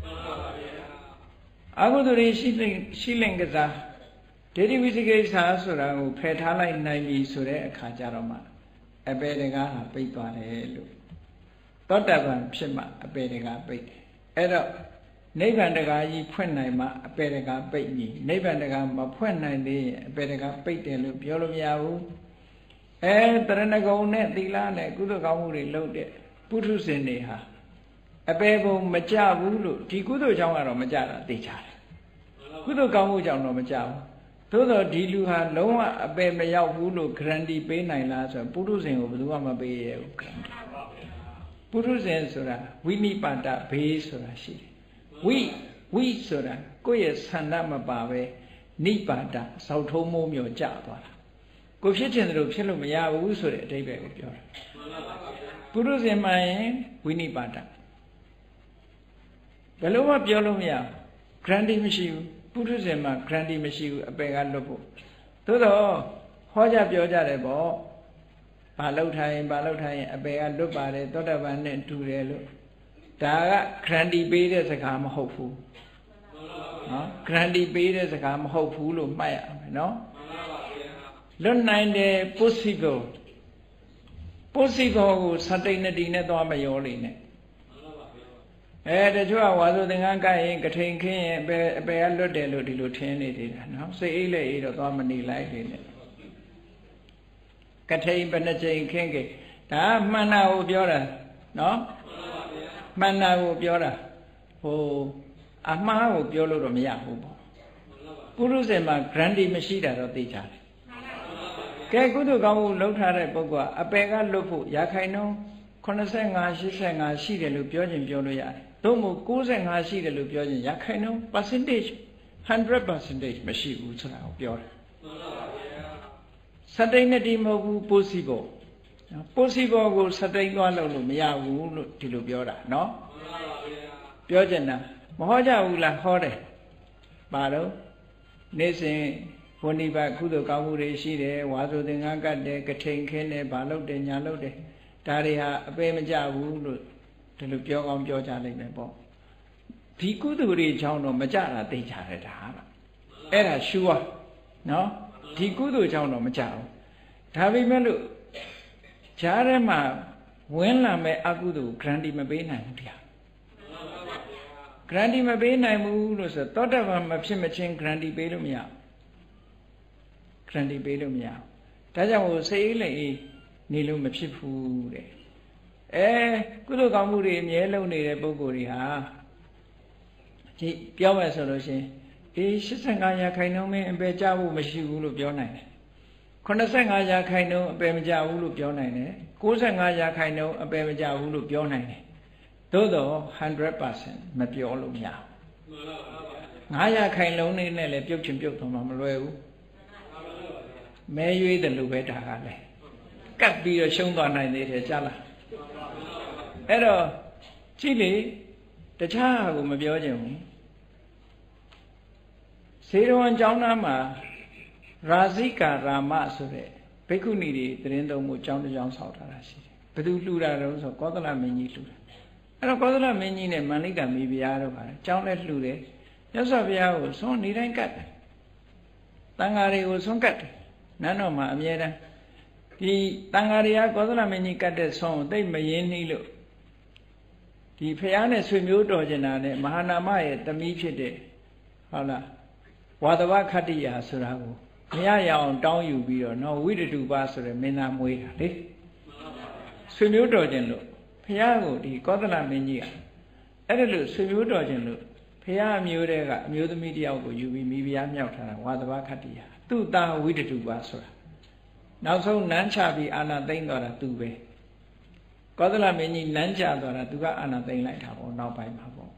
အကုသိုလ်တွေရှိလင်ကစားဒိဋ္ဌိဝိသိကိစ္စဆိုတာကိုဖယ်ထားလိုက်နိုင်ပြီဆိုတဲ့အခါကျတော့မှအပယ်တကားဟာပိတ်သွားတယ်လို့သောတာပန်ဖြစ်မှအပေတကားပိတ်တယ်အဲ့တော့နိဗ္ဗာန်တကားကြီးဖွင့်နိုင်မှအပေတကားပိတ်ပြီနိဗ္ဗာန်တကားမဖွင့်နိုင်သေးရင်အပေတကားပိတ်တယ်လို့ပြောလို့မရဘူးတရဏဂုံနဲ့သီလနဲ့ကုသိုလ်ကောင်းမှုတွေလုပ်တဲ့ပုထုဇဉ်တွေဟာအပေဘုံမကြဘူးလို့ဒီကုသိုလ်ကြောင့်ကတော့မကြတာသိကြတယ်ကုသိုလ်ကောင်းမှုကြောင့်တော့မကြဘူးသို့တော့ဒီလူဟာလုံးဝအပေမရောက်ဘူးလို့ guarantee ပေးနိုင်လားဆိုတော့ပုထုဇဉ်ကိုဘယ်သူမှမပေးရဘူးပုထုဇဉ်ဆိုတာဝိနိပါဒဘေးဆိုတာရှိတယ်ဝိဆိုတာကိုယ့်ရဲ့ဆန္ဒမပါပဲနိပါဒစောက်ထုံးမိုးမျိုးကြသွားတာကိုဖြစ်ချင်တယ်လို့ဖြစ်လို့မရဘူးဆိုတဲ့အဓိပ္ပာယ်ကိုပြောတာပုထုဇဉ်မှရင်ဝိနိပါဒဘယ်လိုမှပြောလို့မရ guarantee မရှိဘူးပုထုဇဉ်မှာ guarantee မရှိဘူးအပယ်ကလွတ်ဖို့သို့တော့ဟောကြပြောကြတယ်ပေါ့ဘာလောက်ထိုင်အပေကလွတ်ပါတယ်သောတာပန်နဲ့တူတယ်လို့ဒါက guarantee ပေးတဲ့စကားမဟုတ်ဘူးနော် guarantee ပေးတဲ့စကားမဟုတ်ဘူးလို့မှတ်ရမယ်နော်လွတ်နိုင်တယ် possible ကိုစတိတ်နတိနဲ့သွားမရောလိမ့်နဲ့တချို့ကဝါဆိုသင်္ကန်းကရင်ကထိန်ခင်းရင်အပေကလွတ်တယ်လို့ဒီလိုထင်နေသေးတာနော်စိတ်အိတ်လက်အိတ်တော့သွားမနေလိုက်နေနဲ့ကထိန်ဘယ်နှချိန်ခင်းခဲ့ဒါမှန်တာကိုပြောတာနော်မှန်တာကိုပြောတာအမှားကိုပြောလို့တော့မရဘူးပေါ့ပုရုဇဉ်မှာ guarantee မရှိတာတော့သိကြတယ်ကဲကုသိုလ်ကောင်းမှုလုပ်ထားတဲ့ပုဂ္ဂိုလ်ကအပေကလွတ်ဖို့ရာခိုင်နှုန်း85 85ရှိတယ်လို့ပြောခြင်းပြောလို့ရတယ်သို့မဟုတ်95ရှိတယ်လို့ပြောခြင်းရာခိုင်နှုန်း percentage 100% မရှိဘူးဆိုတာကိုပြောတယ်စတိန်နဲ့ဒီမဟုတ်ဘူးပိုးစီပေါ်ပိုးစီပေါ်ကိုစတိန်သွားလို့မရဘူးလို့ဒီလိုပြောတာနော်ပြောချင်တာမဟောကြဘူးလားဟောတယ်ပါတော့နေ့စဉ်ဝဏိဘကုသိုလ်ကောင်းမှုတွေရှိတယ်ဝါဆိုသင်္ကန်းကတ်တယ်ကထိန်ခင်းတယ်ဘာလုပ်တယ်ညာလုပ်တယ်ဒါတွေဟာအပေမကြဘူးလို့ဒီလိုပြောကောင်းပြောကြလိုက်မယ်ပေါ့ဒီကုသိုလ်တွေကြောင့်တော့မကြတာသိကြတယ်ဒါကအဲ့ဒါရှူอ่ะနော်ဒီကုသိုလ်ကြောင့်တော့မကြဘူးဒါပေမဲ့လို့ဂျားထဲမှာဝင်လာမဲ့အကုသိုလ် guarantee မပေးနိုင်ဘူးတရား guarantee မပေးနိုင်ဘူးလို့ဆိုသောတပန်မဖြစ်မချင်း guarantee ပေးလို့မရ guarantee ပေးလို့မရဒါကြောင့်ဟိုစိတ်အေးလိမ်အေးနေလို့မဖြစ်ဘူးတဲ့ကုသိုလ်ကောင်းမှုတွေအမြဲလုပ်နေတဲ့ပုဂ္ဂိုလ်တွေဟာဒီပြောမယ်ဆိုလို့ရှိရင်85ရာခိုင်နှုန်းမင်းအပေကြဖို့မရှိဘူးလို့ပြောနိုင်တယ်85ရာခိုင်နှုန်းအပေမကြဘူးလို့ပြောနိုင်တယ်95ရာခိုင်နှုန်းအပေမကြဘူးလို့ပြောနိုင်တယ်သို့တော့ 100% မပြောလို့မရဘူး9ရာခိုင်နှုန်းနဲ့လည်းပြုတ်ချင်ပြုတ်သွားမှာမလွယ်ဘူးမဲရွေးတယ်လို့ပဲဒါကလည်းကတ်ပြီးတော့ရှုံးသွားနိုင်သေးတယ်ကြားလားအဲ့တော့ကြည့်လေတခြားဟာကိုမပြောချင်ဘူးဇေရဝံကျောင်းသားမှာရာဇိကာရာမဆိုတဲ့ဘိက္ခုနီတွေသတင်းသုံးမှုကျောင်းတစ်ကျောင်းဆောက်ထားတာရှိတယ်ဘယ်သူလှူတာတော့ဆိုကောသလမင်းကြီးလှူတာအဲ့တော့ကောသလမင်းကြီးနဲ့မန္လိကမိဖုရားတို့ပါကျောင်းလည်းလှူတယ်မြတ်စွာဘုရားကိုဆွမ်းနေတိုင်းကတ်တယ်တန်ဃာတွေကိုဆွမ်းကတ်တယ်နန်းတော်မှာအမြဲတမ်းဒီတန်ဃာတွေကကောသလမင်းကြီးကတ်တဲ့ဆွမ်းကိုသိမရင်းနှီးလို့ဒီဖះနဲ့ဆွေမျိုးတော်ကျင်တာနဲ့မဟာနာမရဲ့တမီးဖြစ်တဲ့ဟုတ်လားဝါသဝခတ္တိယာဆိုတာကိုမရရအောင်တောင်းယူပြီးတော့နော်ဝိတ္တုပါဆိုတဲ့မင်းသားမွေးတာလေဆွေမျိုးတော်ကျင်လို့ဖះကိုဒီကောသလမင်းကြီးကအဲ့ဒါလို့ဆွေမျိုးတော်ကျင်လို့ဖះအမျိုးတွေကအမျိုးသမီးတယောက်ကိုယူပြီးမိဖုရားမြောက်ထားတာဝါသဝခတ္တိယာသူ့သားဝိတ္တုပါဆိုတာနောက်ဆုံးနန်းချပြီးအာနာသိမ့်သွားတာသူပဲကောသလမင်းကြီးနန်းချသွားတာသူကအာနာသိမ့်လိုက်တာပေါ့နောက်ပိုင်းမှာပေါ့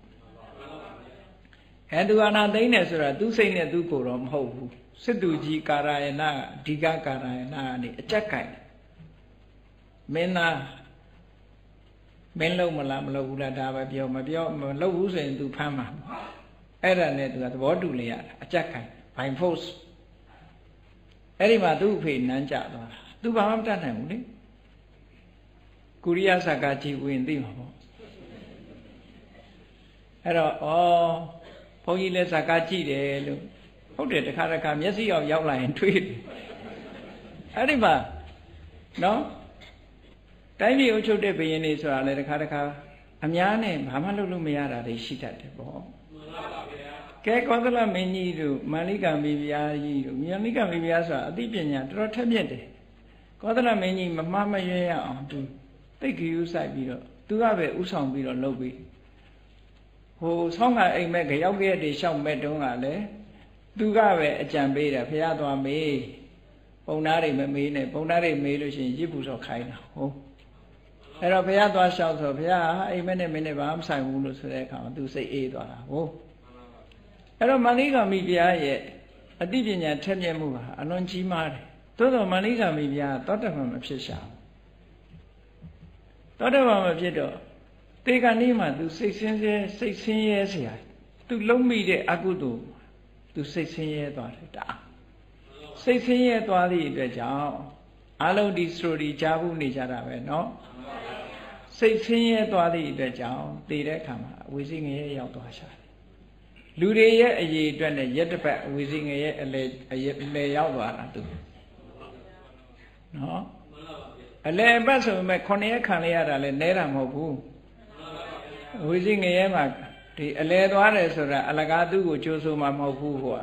သူအာနာသိမ့်တယ်ဆိုတာသူစိတ်နဲ့သူကိုယ်တော့မဟုတ်ဘူးစစ်သူကြီးကာရယနာအဓိကကာရယနာကနေအကြက်ကင်မင်းသားမင်းလုံးမလားမလုပ်ဘူးလားဒါပဲပြောမလုပ်ဘူးဆိုရင်သူဖမ်းမှာအဲ့ဒါနဲ့သူကသဘောတူလေရတာအကြက်ကင် by force အဲ့ဒီမှာသူ့အဖေနန်းကြသွားတာသူဘာမှမတတ်နိုင်ဘူးလေကုရိယသက္ကကြီးဝင်သိမှာပေါ့အဲ့တော့ဘုန်းကြီးလည်းဇာကကြည့်တယ်လို့ဟုတ်တယ်တခါမျက်စိရောက်လာရင်တွေးတယ်အဲ့ဒီမှာနော်တိုင်းပြည်အုပ်ချုပ်တဲ့ဘုရင်တွေဆိုတာလည်းတခါအများနဲ့ဘာမှလုပ်လို့မရတာတွေရှိတတ်တယ်ပေါ့မှန်ပါဗျာကဲကောသလမင်းကြီးတို့မန္လိကမိဖုရားကြီးတို့မန္လိကမိဖုရားဆိုတာအသိပညာတော်တော်ထက်မြက်တယ်ကောသလမင်းကြီးမမှားမရွေးရအောင်သူသိက္ခူးစိုက်ပြီးတော့သူကပဲဥဆောင်ပြီးတော့လုပ်ပြီးဟိုဆောင်းကအိမ်မက်ကြောက်ကြတဲ့ရှောက်မဲ့တုန်းကလည်းသူကပဲအကြံပေးတာဖះသွားမေးပုံနာတွေမမေးနဲ့ပုံနာတွေမေးလို့ရှိရင်ရစ်ပူတော့ခိုင်းတာဟုတ်အဲ့တော့ဖះသွားလျှောက်ဆိုဖះအိမ်မက်နဲ့မင်းနဲ့ဘာမှမဆိုင်ဘူးလို့ဆိုတဲ့အခါမှာသူစိတ်အေးသွားတာဟုတ်အဲ့တော့မန္လိကမိဖုရားရဲ့အသိပညာထက်မြက်မှုဟာအလွန်ကြီးမားတယ်သို့တော်မန္လိကမိဖုရားသောတပန်မဖြစ်ရှာသောတပန်မဖြစ်တော့တေခဏီမှာ तू စိတ်ဆင်းရဲเสีย तू လုံးမိတဲ့အကုသိုလ် तू စိတ်ဆင်းရဲသွားတယ်ဒါစိတ်ဆင်းရဲသွားသည့်အတွက်ကြောင့်အလုံးဒီ story ကြားဘူးနေကြတာပဲเนาะစိတ်ဆင်းရဲသွားသည့်အတွက်ကြောင့်တည်တဲ့အခါမှာအဝိဇ္ဇငရဲရောက်သွားရှာတယ်လူတွေရဲ့အရေးအတွက်နဲ့ရက်တစ်ပတ်အဝိဇ္ဇငရဲအလဲရောက်သွားတာ तू เนาะအလဲပတ်ဆိုပေမဲ့9ရက်ခံလိုက်ရတာလဲနဲတာမဟုတ်ဘူးဝိဇ္ဇငရဲမှာဒီအလဲသွားတယ်ဆိုတာအလကားသူ့ကိုကြိုးဆိုမှမဟုတ်ဘူးဟိုက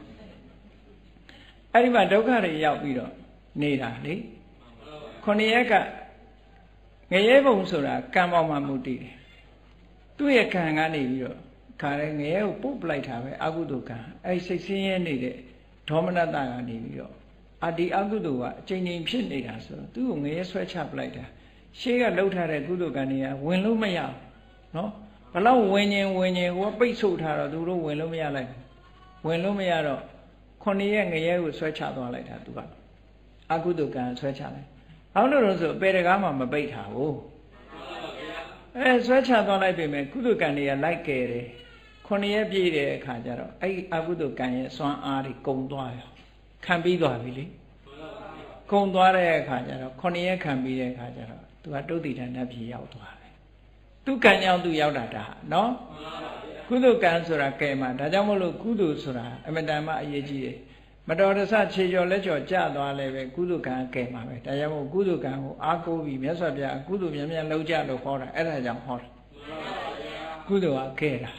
အဲ့ဒီမှာဒုက္ခတွေရောက်ပြီးတော့နေတာလေ9ရက်ကငရဲဘုံဆိုတာကံပေါ်မှာမူတည်တယ်သူ့ရဲ့ကံကနေပြီးတော့ခါရဲငရဲကိုပုတ်ပလိုက်တာပဲအကုသိုလ်ကံအဲ့စိတ်ဆင်းရဲနေတဲ့ဒေါမနတကနေပြီးတော့ဒီအကုသိုလ်ကအချိန်ချင်းဖြစ်နေတာဆိုတော့သူ့ကိုငရဲဆွဲချပလိုက်တာရှေးကလှုပ်ထားတဲ့ကုသိုလ်ကံတွေကဝင်လို့မရဘူးနော်ဘလောက်ဝင်ရင်ဟိုပိတ်ဆို့ထားတော့သူတို့ဝင်လို့မရလိုက်ဝင်လို့မရတော့ခွန်ရဲ့ငရဲကိုဆွဲချသွားလိုက်တာသူကအကုသိုလ်ကံဆွဲချလိုက်ဘာလို့လဲဆိုပေတကားမှမပိတ်တာဘူးဆွဲချသွားလိုက်ပြီမဲ့ကုသိုလ်ကံတွေကလိုက်ကဲတယ်ခွန်ရဲ့ပြည့်တဲ့အခါကျတော့အဲ့အကုသိုလ်ကံရဲ့စွမ်းအားတွေကုံသွားရောခံပြီးသွားပြီလေကုံသွားတဲ့အခါကျတော့ခွန်ရဲ့ခံပြီးတဲ့အခါကျတော့သူကတုတ်တိဋ္ဌာနပြည်ရောက်သွားတယ်သူကံကြောင့်သူရောက်တာဒါနော်ကုသိုလ်ကံဆိုတာကဲမှာဒါကြောင့်မလို့ကုသိုလ်ဆိုတာအမတန်မှအရေးကြီးတယ်မတော်တဆခြေကျော်လက်ကျော်ကျသွားလဲပဲကုသိုလ်ကံကဲမှာပဲဒါကြောင့်မို့ကုသိုလ်ကံကိုအားကိုးပြီးမြတ်စွာဘုရားကုသိုလ်များများလုပ်ကြလို့ဟောတာအဲ့ဒါကြောင့်ဟောတာကုသိုလ်ကကဲတာ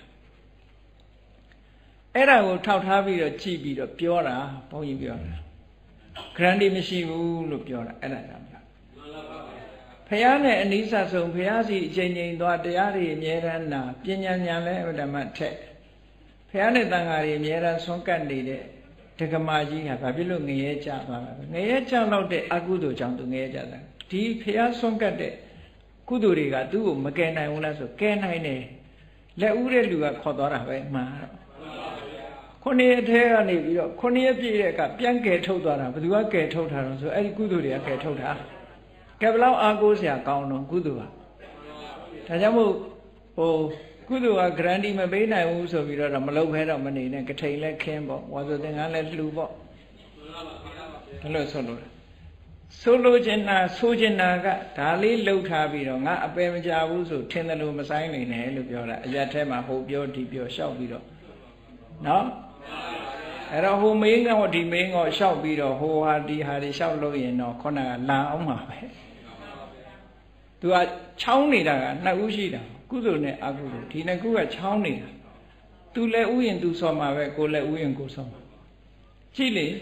အဲ့ဒါကိုထောက်ထားပြီးတော့ကြည့်ပြီးတော့ပြောတာဘုန်းကြီးပြောတာဂရန်တီမရှိဘူးလို့ပြောတာအဲ့ဒါကြောင့်ဖះနဲ့အနိစ္စဆုံးဖះစီအချိန်ချင်းသွားတရားတွေအမြဲတမ်းနာပညာဉာဏ်လည်းအဓမ္မထက်ဖះနဲ့တန်ဃာတွေအမြဲတမ်းဆွမ်းကပ်နေတဲ့ဒကမာကြီးဟာဘာဖြစ်လို့ငရဲကြသွားတာလဲငရဲကြတော့တဲ့အကုသိုလ်ကြောင့်သူငရဲကြတာဒီဖះဆွမ်းကပ်တဲ့ကုသိုလ်တွေကသူ့ကိုမကယ်နိုင်ဘူးလားဆိုကယ်နိုင်တယ်လက်ဦးတဲ့လူကခေါ်သွားတာပဲမှန်တော့ခုနှစ်အထဲကနေပြီးတော့ခုနှစ်ပြည့်တဲ့ကပြန်ကယ်ထုတ်သွားတာဘယ်သူကကယ်ထုတ်တာတော့ဆိုအဲ့ဒီကုသိုလ်တွေကကယ်ထုတ်တာကဲဘလောက်အားကိုးစရာကောင်းတော့ကုသိုလ်ကဒါကြောင့်မို့ကုသိုလ်က guarantee မပေးနိုင်ဘူးဆိုပြီးတော့မလုပ်ခဲတော့မနေနဲ့ကထိန်လည်းခင်းပေါ့ဝါဆိုသင်္ကန်းလည်းလှူပေါ့ဒါလို့ဆိုလို့ဆိုလိုချင်တာဆိုချင်တာကဒါလေးလှုပ်ထားပြီးတော့ငါအပယ်မကြဘူးဆိုထင်တယ်လို့မဆိုင်နေနဲ့လို့ပြောတာအရက်ထဲမှာဟိုပြောဒီပြောရှောက်ပြီးတော့နော်အဲ့တော့ဟိုမင်းကဒီမင်းကရှောက်ပြီးတော့ဟိုဟာဒီဟာတွေရှောက်လို့ရင်တော့ခုနကလန်အောင်ပါပဲသူကချောင်းနေတာကနှစ်ဦးရှိတာကုသိုလ်နဲ့အကုသိုလ်ဒီနှစ်ခုကချောင်းနေတာသူလည်းဥယျင်သူဆော်မှာပဲကိုလည်းဥယျင်ကိုဆော်မှာကြည့်လေ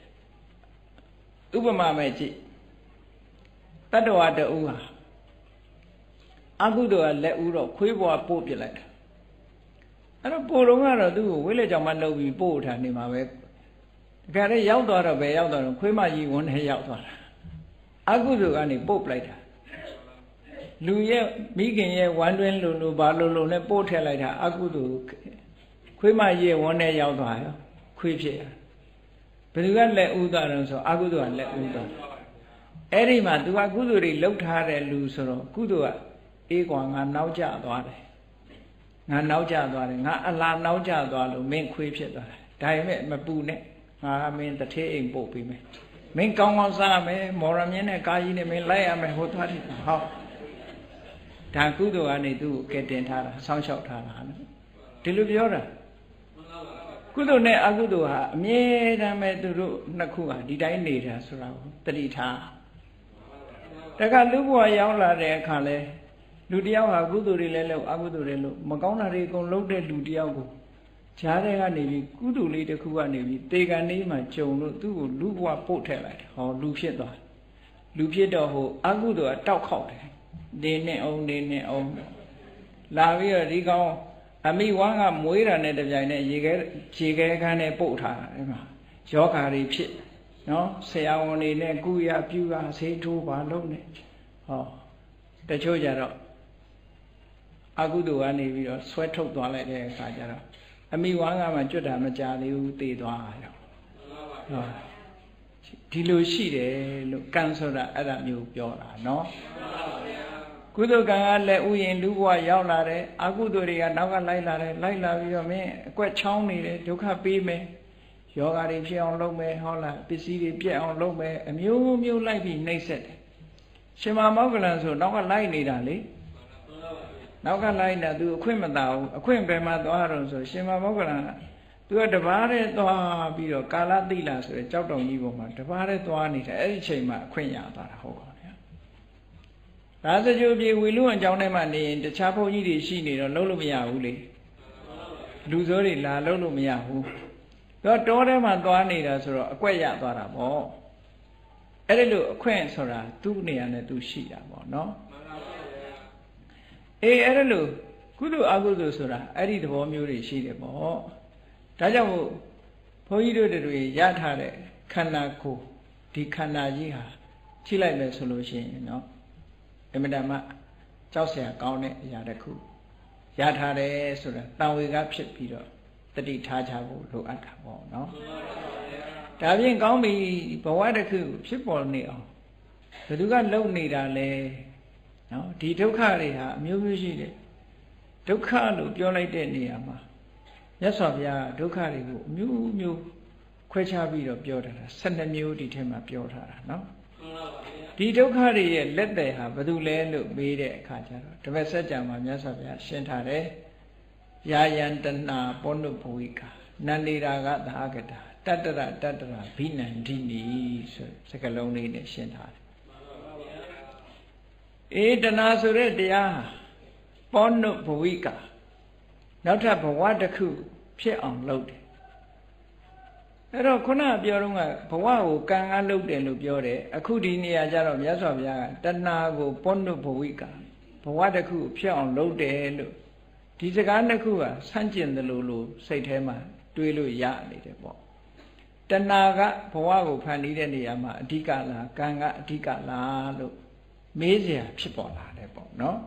ဥပမာမဲ့ကြည့်တတ္တဝါတဦးဟာအကုသိုလ်ကလက်ဦးတော့ခွေးဘွားပို့ပြလိုက်တာအဲ့တော့ပို့တော့ကတော့သူ့ကိုဝိလက်ကြောင့်မလုပ်ပြီးပို့ထားနေမှာပဲတခါတည်းရောက်သွားတော့ပဲရောက်သွားတော့ခွေးမကြီးဝန်းထဲရောက်သွားတာအကုသိုလ်ကနေပို့ပလိုက်တာလူရဲ့မိခင်ရဲ့ဝမ်းတွင်းလိုဘာလိုနဲ့ပို့ထည့်လိုက်တာအကုသိုလ်ခွေးမကြီးဝန်းထဲရောက်သွားရောခွေးဖြစ်ရဘယ်သူကလက်ဦးသွားတော့ဆိုအကုသိုလ်ကလက်ဦးသွားအဲ့ဒီမှာသူကကုသိုလ်တွေလှုပ်ထားတဲ့လူဆိုတော့ကုသိုလ်ကအေးကွာငါနောက်ကျသွားတယ်ငါနောက်ကျသွားတယ်ငါအလားနောက်ကျသွားလို့မင်းခွေးဖြစ်သွားတယ်ဒါပေမဲ့မပူနဲ့ငါမင်းတထေးအိမ်ပို့ပြီးမယ်မင်းကောင်းကောင်းစားမယ်မော်ရမင်းနဲ့ကားကြီးနဲ့မင်းလိုက်ရမယ်ဟိုသွားတယ်ဟောဒါကုသိုလ်ကနေသူ့ကိုကဲတင်ထားတာဆောင်းလျှောက်ထားတာနော်ဒီလိုပြောတာကုသိုလ်နဲ့အကုသိုလ်ဟာအမြဲတမ်းပဲသူတို့နှစ်ခုဟာဒီတိုင်းနေတာဆိုတာကိုတတိထားတခါလူဘဝရောက်လာတဲ့အခါလဲလူတယောက်ဟာကုသိုလ်တွေလည်းလုပ်အကုသိုလ်တွေလုပ်မကောင်းတာတွေအကုန်လုပ်တဲ့လူတယောက်ကိုဈာတဲ့ကနေပြီးကုသိုလ်လေးတစ်ခုကနေပြီးတေကန်လေးမှကြုံလို့သူ့ကိုလူဘဝပို့ထည့်လိုက်တယ်ဟောလူဖြစ်သွားလူဖြစ်တော့ဟိုအကုသိုလ်ကတောက်ခေါက်တယ်နေနဲ့အောင်နေနဲ့အောင်လာပြီးတော့ဒီကောင်အမိဝါကမွေးတာနဲ့တပြိုင်နက်ရေခဲခန်းနဲ့ပုတ်ထားတာအဲ့မှာယောဂါတွေဖြစ်နော်ဆရာဝန်တွေနဲ့ကုရပြုရဆေးထိုးပါလုံးနဲ့ဟောတချို့ကြတော့အကုသိုလ်ကနေပြီးတော့ဆွဲထုတ်သွားလိုက်တဲ့အခါကျတော့အမိဝါကမှကြွတ်တာမကြသေးဘူးသေသွားရောဟောဒီလိုရှိတယ်လို့ကံဆိုတာအဲ့ဒါမျိုးပြောတာနော်ကုသိုလ်ကံကလည်းဥယျင်လူဘဝရောက်လာတယ်အကုသိုလ်တွေကနောက်ကလိုက်လာတယ်လိုက်လာပြီးတော့မင်းအကွက်ချောင်းနေတယ်ဒုက္ခပေးမယ်ယောဂါတွေဖြစ်အောင်လုပ်မယ်ဟောလားပစ္စည်းတွေပြက်အောင်လုပ်မယ်အမျိုးမျိုးလိုက်ပြီးနှိပ်စက်တယ်ရှင်မမောက္ကလန်ဆိုနောက်ကလိုက်နေတာလေနောက်ကလိုက်တာသူအခွင့်မသာဘူးအခွင့်ပဲမှသွားတော့ဆိုရှင်မမောက္ကလန်ကသူကတပါးတည်းသွားပြီးတော့ကာလတိလာဆိုတဲ့ကြောက်တောင်ကြီးပေါ်မှာတပါးတည်းသွားနေတယ်အဲ့ဒီချိန်မှာအခွင့်ရသွားတာဟုတ်ပါဗျာဒါစကြိုပြေဝီလူအကြောင်းထဲမှာနေရင်တခြားဘုန်းကြီးတွေရှိနေတော့လုံးလို့မရဘူးလေလူစိုးတွေလာလုံးလို့မရဘူးတော့တောထဲမှာသွားနေတာဆိုတော့အကွက်ရသွားတာပေါ့အဲ့ဒီလိုအခွင့်ဆိုတာသူ့နေရာနဲ့သူရှိတာပေါ့နော်အေးအဲ့ဒါလို့ကုသိုလ်အကုသိုလ်ဆိုတာအဲ့ဒီသဘောမျိုးတွေရှိတယ်ပေါ့ဒါကြောင့်မို့ဘုန်းကြီးတို့တွေရထားတဲ့ခန္ဓာကိုယ်ဒီခန္ဓာကြီးဟာထိလိုက်မယ်ဆိုလို့ရှိရင်เนาะအမြဲတမ်းကြောက်စရာကောင်းတဲ့အရာတစ်ခုရထားတယ်ဆိုတာတန်ဝေကဖြစ်ပြီးတော့တတိထားကြဖို့လိုအပ်တာပေါ့เนาะဒါဖြင့်ကောင်းပြီဘဝတစ်ခုဖြစ်ပေါ်နေအောင်ဘယ်သူကလုံနေတာလဲနော်ဒီဒုက္ခတွေဟာအမျိုးမျိုးရှိတယ်ဒုက္ခလို့ပြောလိုက်တဲ့နေရာမှာမြတ်စွာဘုရားဒုက္ခတွေကိုအမျိုးမျိုးခွဲခြားပြီးတော့ပြောထားတာ12မျိုးဒီထဲမှာပြောထားတာနော်ဒီဒုက္ခတွေရဲ့လက်သည်ဟာဘယ်သူလဲလို့မေးတဲ့အခါကျတော့တပည့်ဆက်ကြံမှာမြတ်စွာဘုရားရှင်းထားတယ်ယာယံတဏပောနုဘဝိကာနန္ဒီရာဂသာဂတာတတ္တရတတ္တရာဘိနန္ဒိနီဆိုစကားလုံးလေးနဲ့ရှင်းထားတယ်တဏဆိုတဲ့တရားပောနုဘဝိကာနောက်ထပ်ဘဝတစ်ခုဖြစ်အောင်လုပ်တယ်အဲ့တော့ခုနပြောတော့ကဘဝကိုကံကလုပ်တယ်လို့ပြောတယ်အခုဒီနေရာကျတော့မြတ်စွာဘုရားကတဏကိုပောနုဘဝိကာဘဝတစ်ခုဖြစ်အောင်လုပ်တယ်လို့ဒီစကားနှစ်ခုကဆန့်ကျင်တယ်လို့စိတ်ထဲမှာတွေးလို့ရနေတယ်ပေါ့တဏကဘဝကိုဖန်တီးတဲ့နေရာမှာအဓိကလားကံကအဓိကလားလို့မေးစရာဖြစ်ပေါ်လာတယ်ပေါ့နော်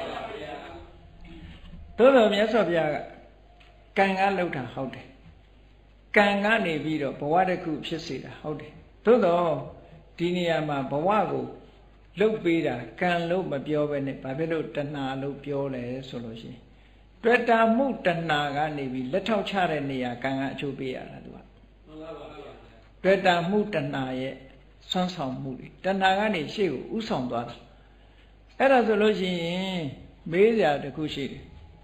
သို့တော်မြတ်စွာဘုရားကကံကလုပ်တာဟုတ်တယ်ကံကနေပြီးတော့ဘဝတစ်ခုဖြစ်စေတာဟုတ်တယ်သို့တော့ဒီနေရာမှာဘဝကိုလှုပ်ပေးတာကံလို့မပြောဘဲနဲ့ဘာဖြစ်လို့တဏှာလို့ပြောလဲဆိုလို့ရှိရင်တွေ့တာမှုတဏှာကနေပြီးလက်ထောက်ချတဲ့နေရာကံကအကျိုးပေးရတာသူကတွေ့တာမှုတဏှာရဲ့ဆွမ်းဆောင်မှုတွေတဏှာကနေရှေ့ကိုဥဆောင်သွားတာအဲ့ဒါဆိုလို့ရှိရင်မေးစရာတစ်ခုရှိတယ်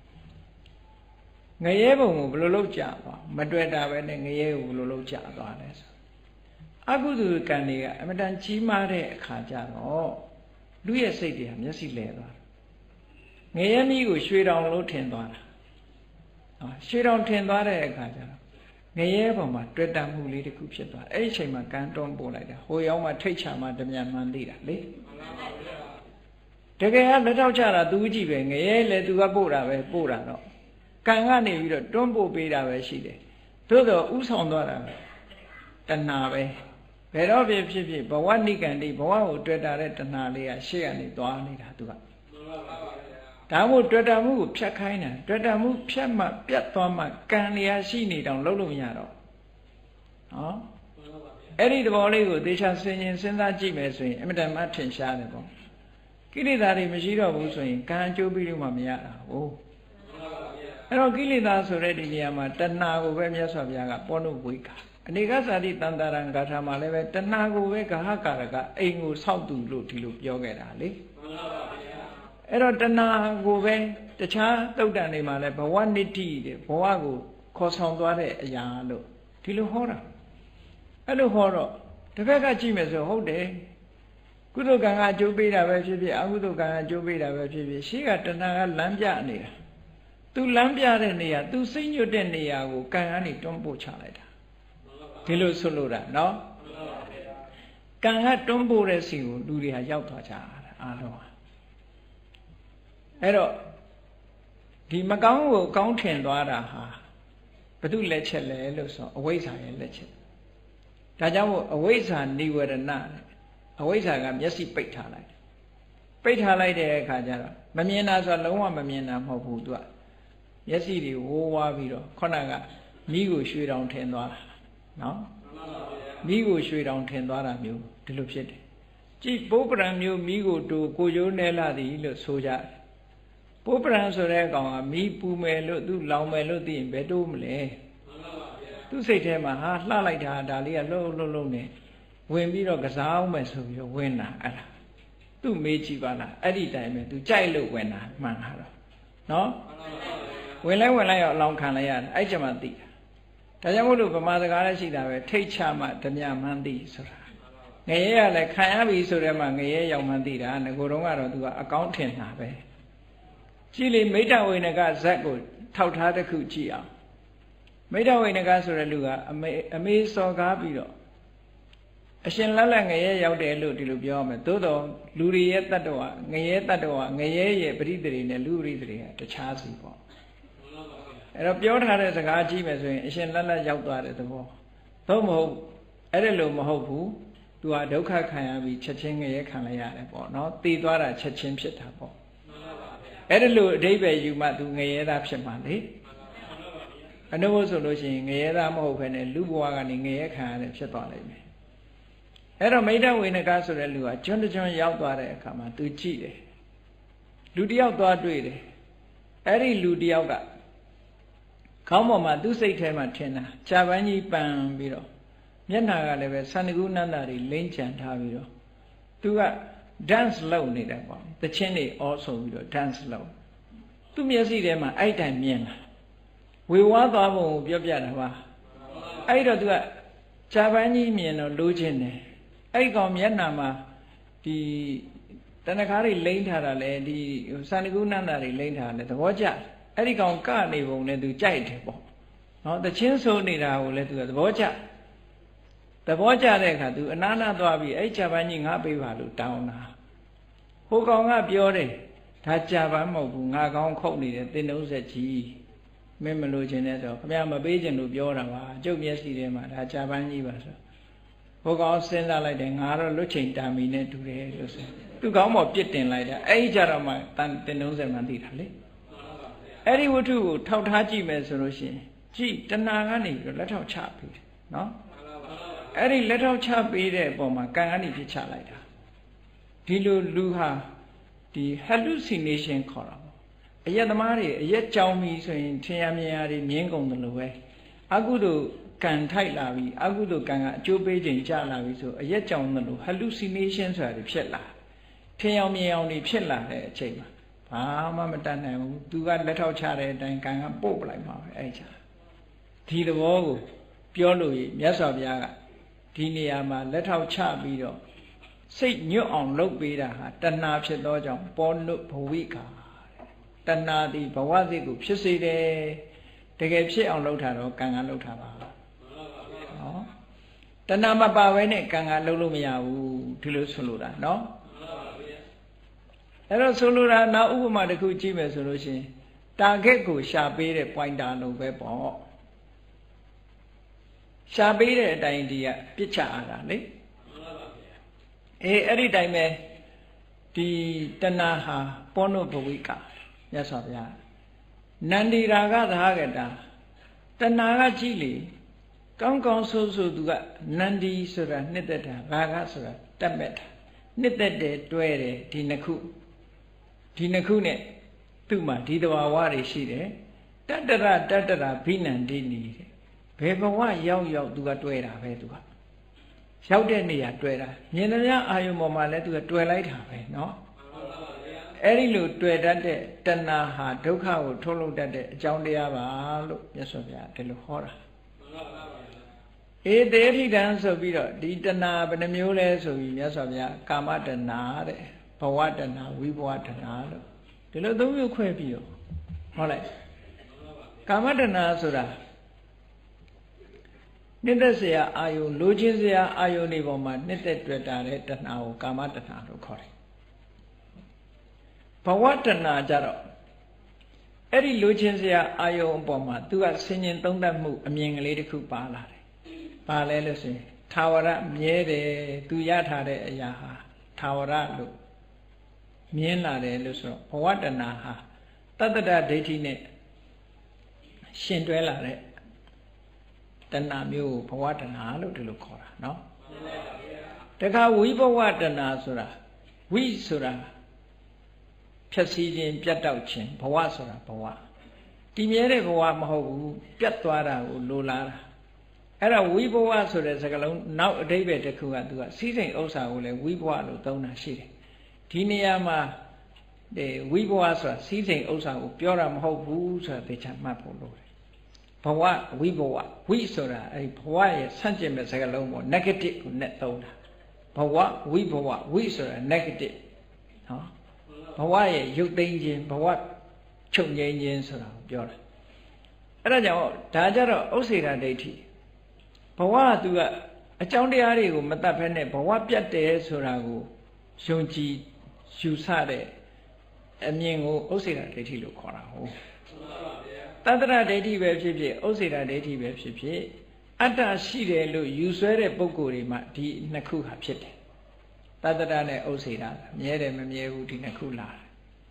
ငရဲဘုံကိုဘယ်လိုလုပ်ကြပါမတွေ့တာပဲနဲ့ငရဲကိုဘယ်လိုလုပ်ကြသွားလဲဆိုအကုသိုလ်ကံတွေကအမတန်ကြီးမားတဲ့အခါကျတော့လူရဲ့စိတ်တွေကမျက်စိလဲသွားငရဲမီးကိုရွှေတောင်လို့ထင်သွားတာရွှေတောင်ထင်သွားတဲ့အခါကျတော့ငရဲဘုံမှာတွေ့တာမှုလေးတစ်ခုဖြစ်သွားအဲ့ဒီအချိန်မှာကံတွန်းပို့လိုက်တာဟိုရောက်မှထိတ်ချမှတမြန်မှန်သိတာလေတကယ်ကလက်ထောက်ချတာသူကြည့်ပဲငရဲလေသူကပို့တာပဲပို့တာတော့ကံကနေပြီးတော့တွန်းပို့ပေးတာပဲရှိတယ်သို့တော့ဥဆောင်သွားတာတဏှာပဲဘယ်တော့ဖြစ်ဘဝနိကံတိဘဝကိုတွေ့တာတဲ့တဏှာလေးကရှေ့ကနေသွားနေတာသူကဒါမို့တွေ့တာမှုကိုဖြတ်ခိုင်းတာတွေ့တာမှုဖြတ်မှပြတ်သွားမှကံလျာရှိနေတောင်လုံးလို့မရတော့ဟောအဲ့ဒီသဘောလေးကိုသေချာစဉ်းစားကြည့်မယ်ဆိုရင်အမြဲတမ်းထင်ရှားတယ်ပေါ့ကိလေသာတွေမရှိတော့ဘူးဆိုရင်ကံအကျိုးပြီးလို့မှမရတာဟုတ်အဲ့တော့ကိလေသာဆိုတဲ့ဒီနေရာမှာတဏှာကိုပဲမြတ်စွာဘုရားကပောနုဝိကာအနေကသာတိတန်တရံဂါထာမှာလည်းပဲတဏှာကိုပဲဂဟကာရကအိမ်ကိုဆောက်သူလို့ဒီလိုပြောခဲ့တာလေအဲ့တော့တဏှာကိုပဲတခြားသုတ်တန်တွေမှာလည်းဘဝနိတ္တိတဲ့ဘဝကိုခေါ်ဆောင်သွားတဲ့အရာလို့ဒီလိုဟောတာအဲ့လိုဟောတော့တစ်ဖက်ကကြည့်မယ်ဆိုဟုတ်တယ်ကုသိုလ်ကံကအကျိုးပေးတာပဲဖြစ်ဖြစ်အကုသိုလ်ကံကအကျိုးပေးတာပဲဖြစ်ဖြစ်ရှေ့ကတဏှာကလမ်းပြနေတာသူလမ်းပြတဲ့နေရာသူစိတ်ညွတ်တဲ့နေရာကိုကံကနေတွန်းပို့ချလိုက်တာဒီလိုဆိုလို့တာနော်ကံကတွန်းပို့တဲ့စီကိုလူတွေဟာရောက်သွားကြတာအားလုံးဟာအဲ့တော့ဒီမကောင်းကိုကောင်းထင်သွားတာဟာဘု து လက်ချက်လဲလို့ဆိုအဝိဇ္ဇာရဲ့လက်ချက်ဒါကြောင့်မို့အဝိဇ္ဇာနိဝရဏအဝိဇ္ဇာကမျက်စိပိတ်ထားလိုက်တဲ့အခါကျတော့မမြင်တာဆိုလုံးဝမမြင်တာမဟုတ်ဘူးသူကမျက်စိတွေဝိုးဝါးပြီးတော့ခုနကမိကိုရွှေတောင်ထင်သွားတာနော်မိကိုရွှေတောင်ထင်သွားတာမျိုးဒီလိုဖြစ်တယ်ကြည်ပုပ္ပရံမျိုးမိကိုတူကိုကျိုးနဲလာသည်လို့ဆိုကြပုပ္ပရံဆိုတဲ့ကောင်ကမိပူမယ်လို့သူလောင်မယ်လို့သိရင်ဘယ်တိုးမလဲသူစိတ်ထဲမှာဟာလှလိုက်တာဒါလေးကလှုပ်နေဝင်ပြီးတော့ကစားအောင်မယ်ဆိုပြီးတော့ဝင်တာအဲ့ဒါသူ့မေးကြည့်ပါလားအဲ့ဒီတိုင်းပဲသူကြိုက်လို့ဝင်တာမှန်တာတော့နော်ဝင်လိုက်ရောအလောင်းခံလိုက်ရတယ်အဲ့ကြမှာသိတာဒါကြောင့်မို့လို့ဗမာစကားလည်းရှိတာပဲထိတ်ချမှဓမြမှန်းသိဆိုတာငရဲကလည်းခံရပြီဆိုတဲ့မှာငရဲရောက်မှန်းသိတာငကိုယ်တော့ကတော့သူကအကောင်းထင်တာပဲကြည့်လေမိတ္တဝိနကဇက်ကိုထောက်ထားတစ်ခုကြည့်အောင်မိတ္တဝိနကဆိုတဲ့လူကအမေစော်ကားပြီးတော့အရှင်လက်လက်ငရဲရောက်တယ်လို့ဒီလိုပြောရမယ်သို့တော့လူတွေရဲ့တတ္တဝငရဲတတ္တဝငရဲရဲ့ပရိသေတွေနဲ့လူပရိသေတွေကတခြားစီပေါ့အဲ့တော့ပြောထားတဲ့စကားကြည့်မယ်ဆိုရင်အရှင်လက်လက်ရောက်သွားတဲ့သဘောသို့မဟုတ်အဲ့ဒါလို့မဟုတ်ဘူးသူကဒုက္ခခံရပြီးချက်ချင်းငရဲခံလိုက်ရတယ်ပေါ့နော်တည်သွားတာချက်ချင်းဖြစ်တာပေါ့အဲ့ဒါလို့အဓိပ္ပာယ်ယူမှသူငရဲသားဖြစ်မှာလေအနုဘုဆိုလို့ရှိရင်ငရဲသားမဟုတ်ဘဲနဲ့လူဘဝကနေငရဲခံရတယ်ဖြစ်သွားလိမ့်မယ်အဲ့တော့မိဋ္ဌဝေနကဆိုတဲ့လူကကျွန်းကျွန်းရောက်သွားတဲ့အခါမှာသူကြည့်တယ်လူတယောက်သွားတွေ့တယ်အဲ့ဒီလူတယောက်ကခေါင်းပေါ်မှာသူ့စိတ်ထဲမှာထင်တာခြာပန်းကြီးပန်ပြီးတော့မျက်နှာကလည်းပဲသန္တကုနန္ဒာတွေလိမ့်ချန်ထားပြီးတော့သူက dance လုပ်နေတယ်ပေါ့တချင်းတွေအော်ဆိုပြီးတော့ dance လုပ်သူ့မျက်စိထဲမှာအဲ့တိုင်မြင်လာဝေဝါးသွားပုံကိုပြောပြတာပါအဲ့တော့သူကခြာပန်းကြီးမြင်တော့လိုချင်တယ်အဲ့ကောင်မျက်နှာမှာဒီတဏ္ဍခါတွေလိမ့်ထားတာလေဒီသန္တကုနန္ဒာတွေလိမ့်ထားတယ်သဘောကျအဲ့ဒီကောင်ကနေပုံနဲ့သူကြိုက်တယ်ပေါ့နော်တချင်းဆိုနေတာကိုလည်းသူကသဘောကျတဲ့အခါသူအနာနာသွားပြီးအဲ့ခြာပန်းကြီးငါပေးပါလို့တောင်းတာဟိုကောင်ကပြောတယ်ဒါခြာပန်းမဟုတ်ဘူးငါကောင်းခုတ်နေတယ်တင်တုံးဆက်ကြီးမင်းမလို့ခြင်းနဲ့ဆိုခမရမပေးခြင်းလို့ပြောတာပါကျုပ်မျက်စိထဲမှာဒါခြာပန်းကြီးပါဆိုဟိုကောင်စဉ်းစားလိုက်တယ်ငါတော့လွတ်ချိန်တာမီနဲ့တူတယ်လို့ဆိုသူကောင်းမော်ပြစ်တင်လိုက်တာအဲ့ဒီကြတော့မှတင်တုံးဆက်မှသိတာလေအဲ့ဒီဝတ္ထုကိုထောက်ထားကြည့်မယ်ဆိုလို့ရှိရင်ကြည့်တဏှာကနေပြီးတော့လက်ထောက်ချပေးတယ်နော်အဲ့ဒီလက်ထောက်ချပေးတဲ့အပေါ်မှာကံကနေပြစ်ချလိုက်တာဒီလိုလူဟာဒီ hallucination ခေါ်တာပေါ့အရက်သမားတွေအရက်ကြောင်ပြီဆိုရင်ထင်ရမြင်ရတွေမြင်ကုန်တယ်လို့ပဲအကုသို့ကံထိုက်လာပြီအကုသို့ကံကအကျိုးပေးခြင်းကြလာပြီဆိုအရက်ကြောင်တယ်လို့ hallucination ဆိုတာတွေဖြစ်လာထင်အောင်မြင်အောင်တွေဖြစ်လာတဲ့အချိန်မှာဘာမှမတတ်နိုင်ဘူးသူကလက်ထောက်ချတဲ့အတိုင်းကံကပို့ပလိုက်မှာပဲအဲ့ချာဒီသဘောကိုပြောလို့ရမြတ်စွာဘုရားကဒီနေရာမှာလက်ထောက်ချပြီးတော့စိတ်ညွတ်အောင်လုပ်ပေးတာဟာတဏှာဖြစ်သောကြောင့်ပောနုဘဝိကာတဏှာသည်ဘဝစိတ်ကိုဖြစ်စေတယ်တကယ်ဖြစ်အောင်လုပ်တာတော့ကံကလုပ်တာပါနော်တဏှာမပါဘဲနဲ့ကံကလုပ်လို့မရဘူးဒီလိုဆိုလိုတာနော်အဲ့တော့ဆိုလိုတာနောက်ဥပမာတစ်ခုကြည့်မယ်ဆိုလို့ရှိရင်တာဂက်ကိုရှာပေးတဲ့ pointer လို့ပဲပေါ့ရှာပေးတဲ့အတိုင်းဒီကပြစ်ချရတာလေအဲ့ဒီတိုင်းပဲဒီတဏှာဟာပောနုဘဝိကမြတ်စွာဘုရားနန္ဒီရာဂသာဂတာတဏှာကကြည့်လေကောင်းကောင်းဆိုးဆိုးသူကနန္ဒီဆိုတာနှစ်သက်တာရာဂဆိုတာတတ်မဲ့တာနှစ်သက်တယ်တွဲတယ်ဒီနှစ်ခုနဲ့သူ့မှာဒီတဘာဝတွေရှိတယ်တတ္တရဘိနန္ဒီနီတဲ့ဘယ်ဘဝရောက်သူကတွဲတာပဲသူကရောက်တဲ့နေရာတွဲတာမြင်သမျှအာယုံပေါ်မှာလည်းသူကတွဲလိုက်တာပဲเนาะအဲ့ဒီလိုတွဲတတ်တဲ့တဏှာဟာဒုက္ခကိုထုတ်လုပ်တတ်တဲ့အကြောင်းတရားပါလို့မြတ်စွာဘုရားဒီလိုဟောတာတေဋ္ဌိတံဆိုပြီးတော့ဒီတဏှာဘယ်နှမျိုးလဲဆိုပြီးမြတ်စွာဘုရားကာမတဏှာတဲ့ဘဝတဏှာဝိဘဝတဏှာလို့ဒီလိုသုံးမျိုးခွဲပြီးတော့ဟောလိုက်ကာမတဏှာဆိုတာနှစ်သက်စရာအာယုံလိုချင်စရာအာယုံတွေပေါ်မှာနှစ်သက်တွေ့တာတဲ့တဏှာကိုကာမတဏှာလို့ခေါ်တယ်ဘဝတဏှာကြတော့အဲ့ဒီလိုချင်စရာအာယုံအပေါ်မှာသူကဆင်ញင်သုံးသပ်မှုအမြင်ကလေးတစ်ခုပါလာတယ်ဘာလဲလို့ဆိုရင်ထာဝရမြဲတယ်သူရထားတဲ့အရာဟာထာဝရလို့မြင်လာတယ်လို့ဆိုတော့ဘဝတဏှာဟာတတ္တဒဒိဋ္ဌိနဲ့ရှင်တွဲလာတဲ့တဏှာမျိုးကိုဘဝတဏှာလို့ဒီလိုခေါ်တာเนาะတခါဝိဘဝတဏှာဆိုတာဝိဆိုတာဖြည့်စည်းခြင်းပြတ်တောက်ခြင်းဘဝဆိုတာဘဝတည်မြဲတဲ့ဘဝမဟုတ်ဘူးပြတ်သွားတာကိုလိုလားတာအဲ့ဒါဝိဘဝဆိုတဲ့စကားလုံးနောက်အဓိပ္ပာယ်တစ်ခုကသူကစီးစိမ်ဥစ္စာကိုလည်းဝိဘဝလို့သုံးတာရှိတယ်ဒီနေရာမှာဝိဘဝဆိုတာစီးစိမ်ဥစ္စာကိုပြောတာမဟုတ်ဘူးဆိုတာသိချမှတ်ဖို့လိုတယ်ဘဝဝိဘဝဝိဆိုတာအဲ့ဘဝရဲ့ဆန့်ကျင်မဲ့စကားလုံးပေါ့ negative ကိုနဲ့သုံးတာဘဝဝိဘဝဝိဆိုတာ negative နော်ဘဝရဲ့ရုပ်သိမ်းခြင်းဘဝချုပ်ငြိမ်းခြင်းဆိုတာကိုပြောတာအဲ့ဒါကြောင့်ဒါကြတော့ဥစ္စေတာဒိဋ္ဌိဘဝကသူကအကြောင်းတရားတွေကိုမတတ်ဖဲနဲ့ဘဝပြတ်တယ်ဆိုတာကိုယုံကြည်ယူဆတဲ့အမြင်ကိုဥစ္စေတာဒိဋ္ဌိလို့ခေါ်တာဟုတ်တတ္တရဒိဋ္ဌိပဲဖြစ်ဖြစ်ဥစ္စေတာဒိဋ္ဌိပဲဖြစ်ဖြစ်အတ္တရှိတယ်လို့ယူဆွဲတဲ့ပုဂ္ဂိုလ်တွေမှာဒီနှစ်ခုဟာဖြစ်တယ်တတ္တရနဲ့ဥစ္စေတာမြဲတယ်မမြဲဘူးဒီနှစ်ခုလာတယ်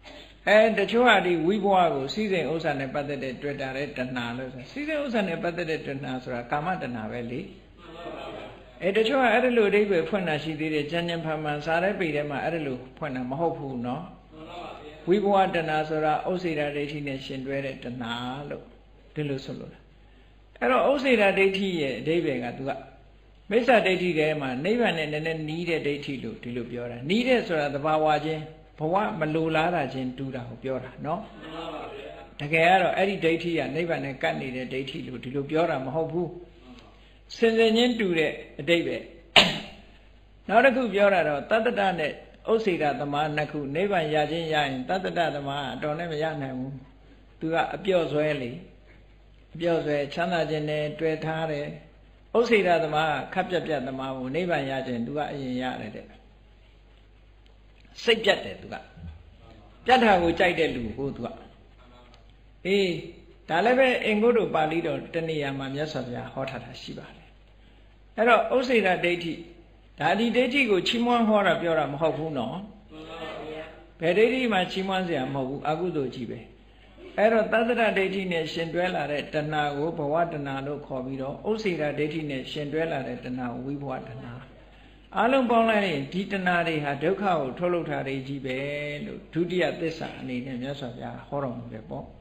တချို့ဟာဒီဝိဘဝကိုစီစဉ်ဥစ္စာနဲ့ပတ်သက်တဲ့တွေ့တာတဲ့တဏှာလို့ဆိုစီစဉ်ဥစ္စာနဲ့ပတ်သက်တဲ့တဏှာဆိုတာကာမတဏှာပဲလေတချို့ကအဲ့ဒါလိုအဓိပ္ပာယ်ဖွင့်တာရှိသေးတယ်ကြံ့ကြံ့ဖန်ဖန်စားတဲ့ပေထဲမှာအဲ့ဒါလိုဖွင့်တာမဟုတ်ဘူးเนาะဝိဘဝတဏှာဆိုတာဥစ္စေတာဒိဋ္ဌိနဲ့ရှင်တွဲတဲ့တဏှာလို့ဒီလိုဆိုလို့အဲ့တော့ဥစ္စေတာဒိဋ္ဌိရဲ့အဓိပ္ပာယ်ကသူကမိစ္ဆာဒိဋ္ဌိထဲမှာနိဗ္ဗာန်နဲ့နည်းနည်းနီးတဲ့ဒိဋ္ဌိလို့ဒီလိုပြောတာနီးတဲ့ဆိုတာသဘာဝချင်းဘဝမလိုလားတာချင်းတူတာကိုပြောတာเนาะတကယ်ကတော့အဲ့ဒီဒိဋ္ဌိကနိဗ္ဗာန်နဲ့ကပ်နေတဲ့ဒိဋ္ဌိလို့ဒီလိုပြောတာမဟုတ်ဘူးစင်စင်ချင်းတူတဲ့အဓိပ္ပာယ်နောက်တစ်ခုပြောတာတော့တတ္တတနဲ့ဥစ္စေတသမားနှစ်ခုနိဗ္ဗာန်ရခြင်းရရင်တတ္တတသမားအတော်နဲ့မရနိုင်ဘူးသူကအပြော့ဆွဲလေအပြော့ဆွဲချမ်းသာခြင်းနဲ့တွေ့ထားတယ်ဥစ္စေတသမားခပ်ပြတ်ပြတ်သမားကိုနိဗ္ဗာန်ရခြင်းသူကအရင်ရတယ်တဲ့စိတ်ပြတ်တယ်သူကပြတ်တာကိုကြိုက်တဲ့လူကိုသူကအေးဒါလည်းပဲအင်္ဂုတ္တပါဠိတော်တဏှာမှာမြတ်စွာဘုရားဟောထားတာရှိပါတယ်အဲ့တော့ဥစ္စေတဒိဋ္ဌိဒါဒီဒိဋ္ဌိကိုချီးမွမ်းဟောတာပြောတာမဟုတ်ဘူးနော်ဘယ်ဒိဋ္ဌိမှာချီးမွမ်းစရာမဟုတ်ဘူးအကုသိုလ်ကြီးပဲအဲ့တော့သတ္တရဒိဋ္ဌိနဲ့ရှင်တွဲလာတဲ့တဏှာကိုဘဝတဏှာလို့ခေါ်ပြီးတော့ဥစ္စေတဒိဋ္ဌိနဲ့ရှင်တွဲလာတဲ့တဏှာကိုဝိဘဝတဏှာအလုံးပေါင်းလိုက်ရင်ဒီတဏှာတွေဟာဒုက္ခကိုထုတ်လုပ်တာတွေကြီးပဲလို့ဒုတိယသစ္စာအနေနဲ့မြတ်စွာဘုရားဟောတော်မူတယ်ပေါ့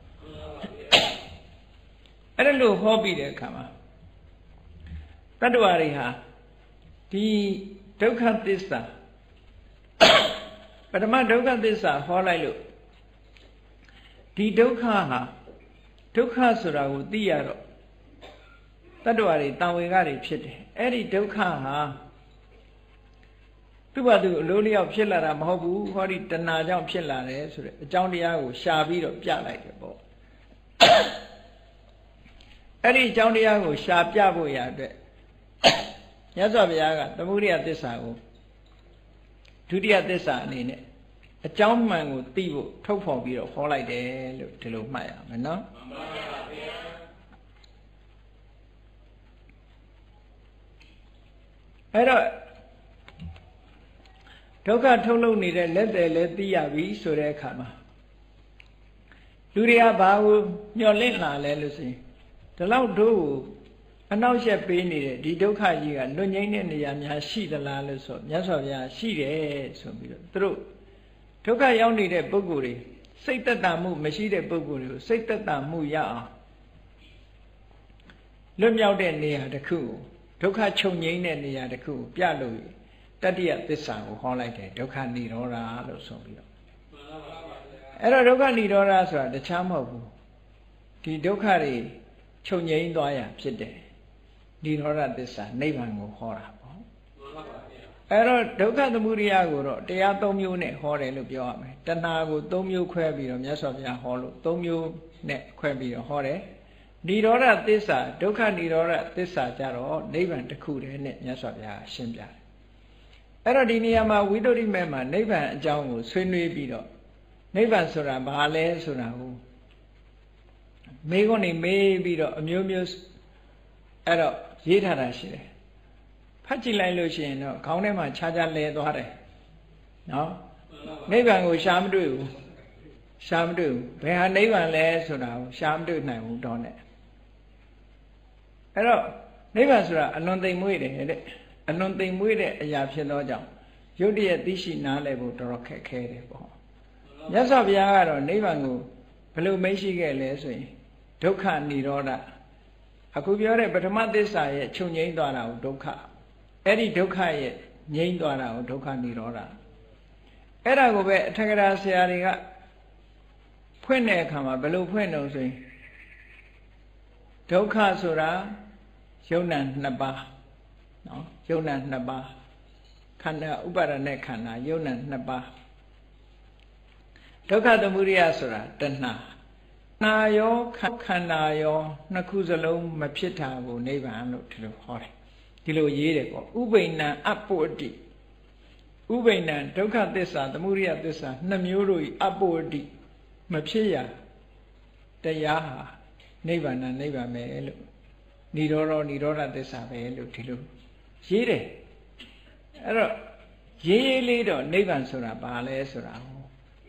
အဲ့ဒါလို့ဟောပြီးတဲ့အခါမှာတတ္တဝါတွေဟာဒီဒုက္ခသစ္စာပထမဒုက္ခသစ္စာဟောလိုက်လို့ဒီဒုက္ခဟာဒုက္ခဆိုတာကိုသိရတော့တတ္တဝါတွေတံဝေကတွေဖြစ်တယ်အဲ့ဒီဒုက္ခဟာသူ့ဘာသူအလိုလျောက်ဖြစ်လာတာမဟုတ်ဘူးဟောဒီတဏှာကြောင့်ဖြစ်လာတယ်ဆိုတဲ့အကြောင်းတရားကိုရှာပြီးတော့ပြလိုက်တယ်ပေါ့အဲ့ဒီအကြောင်းတရားကိုရှာပြဖို့ရအတွက်မြတ်စွာဘုရားကသမုဒိယသစ္စာကိုဒုတိယသစ္စာအနေနဲ့အကြောင်းမှန်ကိုသိဖို့ထုတ်ဖော်ပြီးတော့ဟောလိုက်တယ်လို့ဒီလိုမှတ်ရမယ်နော်မှန်ပါဗျာအဲ့တော့ဒုက္ခထုတ်လုပ်နေတဲ့လက်တယ်လည်းသိရပြီဆိုတဲ့အခါမှာလူတွေကဘာကိုညှော်လင့်လာလဲလို့ဆိုရင်ဒီလောက်တို့အနောက်ရှက်ပေးနေတဲ့ဒီဒုက္ခကြီးကလွတ်ငြိမ်းတဲ့နေရာများရှိသလားလို့ဆိုမြတ်စွာဘုရားရှိတယ်ဆိုပြီးတော့သူတို့ဒုက္ခရောက်နေတဲ့ပုဂ္ဂိုလ်တွေစိတ်သက်သာမှုမရှိတဲ့ပုဂ္ဂိုလ်တွေကိုစိတ်သက်သာမှုရအောင်လွတ်မြောက်တဲ့နေရာတစ်ခုကိုဒုက္ခချုပ်ငြိမ်းတဲ့နေရာတစ်ခုကိုပြလို့တတ္တိယသစ္စာကိုဟောလိုက်တယ်ဒုက္ခនិရောဓလို့ဆိုပြီးတော့အဲ့တော့ဒုက္ခនិရောဓဆိုတာတခြားမဟုတ်ဘူးဒီဒုက္ခတွေချုပ်ငြိမ်းသွားရဖြစ်တယ်និရောဓသစ္စာနိဗ္ဗာန်ကိုဟောတာပေါ့အဲ့တော့ဒုက္ခသမုဒယကိုတော့တရား၃မျိုးနဲ့ဟောတယ်လို့ပြောရမယ်တဏှာကို၃မျိုးခွဲပြီးတော့မြတ်စွာဘုရားဟောလို့၃မျိုးနဲ့ခွဲပြီးတော့ဟောတယ်និရောဓသစ္စာဒုက္ခនិရောဓသစ္စာကြတော့နိဗ္ဗာန်တစ်ခုတည်းနဲ့မြတ်စွာဘုရားရှင်းပြတယ်အဲ့တော့ဒီနေရာမှာဝိသုဒ္ဓိမေမှာနိဗ္ဗာန်အကြောင်းကိုဆွေးနွေးပြီးတော့နိဗ္ဗာန်ဆိုတာဘာလဲဆိုတာကိုမေးခွန်းနေမေးပြီးတော့အမျိုးမျိုးအဲ့တော့ရေးထားတာရှိတယ်ဖတ်ကြည့်လိုက်လို့ရှိရင်တော့ခေါင်းထဲမှာခြားခြားလဲသွားတယ်နော်နိဗ္ဗာန်ကိုရှားမတွေ့ဘူးရှားမတွေ့ဘူးဘယ်ဟာနိဗ္ဗာန်လဲဆိုတာကိုရှားမတွေ့နိုင်ဘူးတော့နဲ့အဲ့တော့နိဗ္ဗာန်ဆိုတာအလွန်သိမ်မွေ့တယ်တဲ့အလွန်သိမ်မွေ့တဲ့အရာဖြစ်သောကြောင့်ရုပ်တရက်သိရှိနားလည်ဖို့တော်တော်ခက်ခဲတယ်ပေါ့မြတ်စွာဘုရားကတော့နိဗ္ဗာန်ကိုဘယ်လိုမိတ်ရှိခဲ့လဲဆိုရင်ဒုက္ခនិရောဓအခုပြောတဲ့ပထမသစ္စာရဲ့ချုပ်ငြိမ်းသွားတာကိုဒုက္ခအဲ့ဒီဒုက္ခရဲ့ငြိမ်းသွားတာကိုဒုက္ခនិရောဓအဲ့ဒါကိုပဲအထက်ကရာဆရာတွေကဖွင့်တဲ့အခါမှာဘယ်လိုဖွင့်တော့ဆိုရင်ဒုက္ခဆိုတာယုံနာနှစ်ပါးနော်ယုံနာနှစ်ပါးခန္ဓာဥပါဒနဲ့ခန္ဓာယုံနာနှစ်ပါးဒုက္ခသမုဒယဆိုတာတဏှာနာယောခန္ဓာယောနှစ်ခုစလုံးမဖြစ်တာကိုနိဗ္ဗာန်လို့ဒီလိုဟောတယ်ဒီလိုရေးတယ်ပေါ့ဥပိ္ပဏအပုဒ္တိဥပိ္ပဏဒုက္ခသစ္စာသမုဒယသစ္စာနှစ်မျိုးတို့ဤအပုဒ္တိမဖြစ်ရတရားဟာနိဗ္ဗာန်နိဗ္ဗာန်ပဲလို့និရောဓនិရောဓသစ္စာပဲလို့ဒီလိုရေးတယ်အဲ့တော့ရေးရေးလေးတော့နိဗ္ဗာန်ဆိုတာဘာလဲဆိုတာ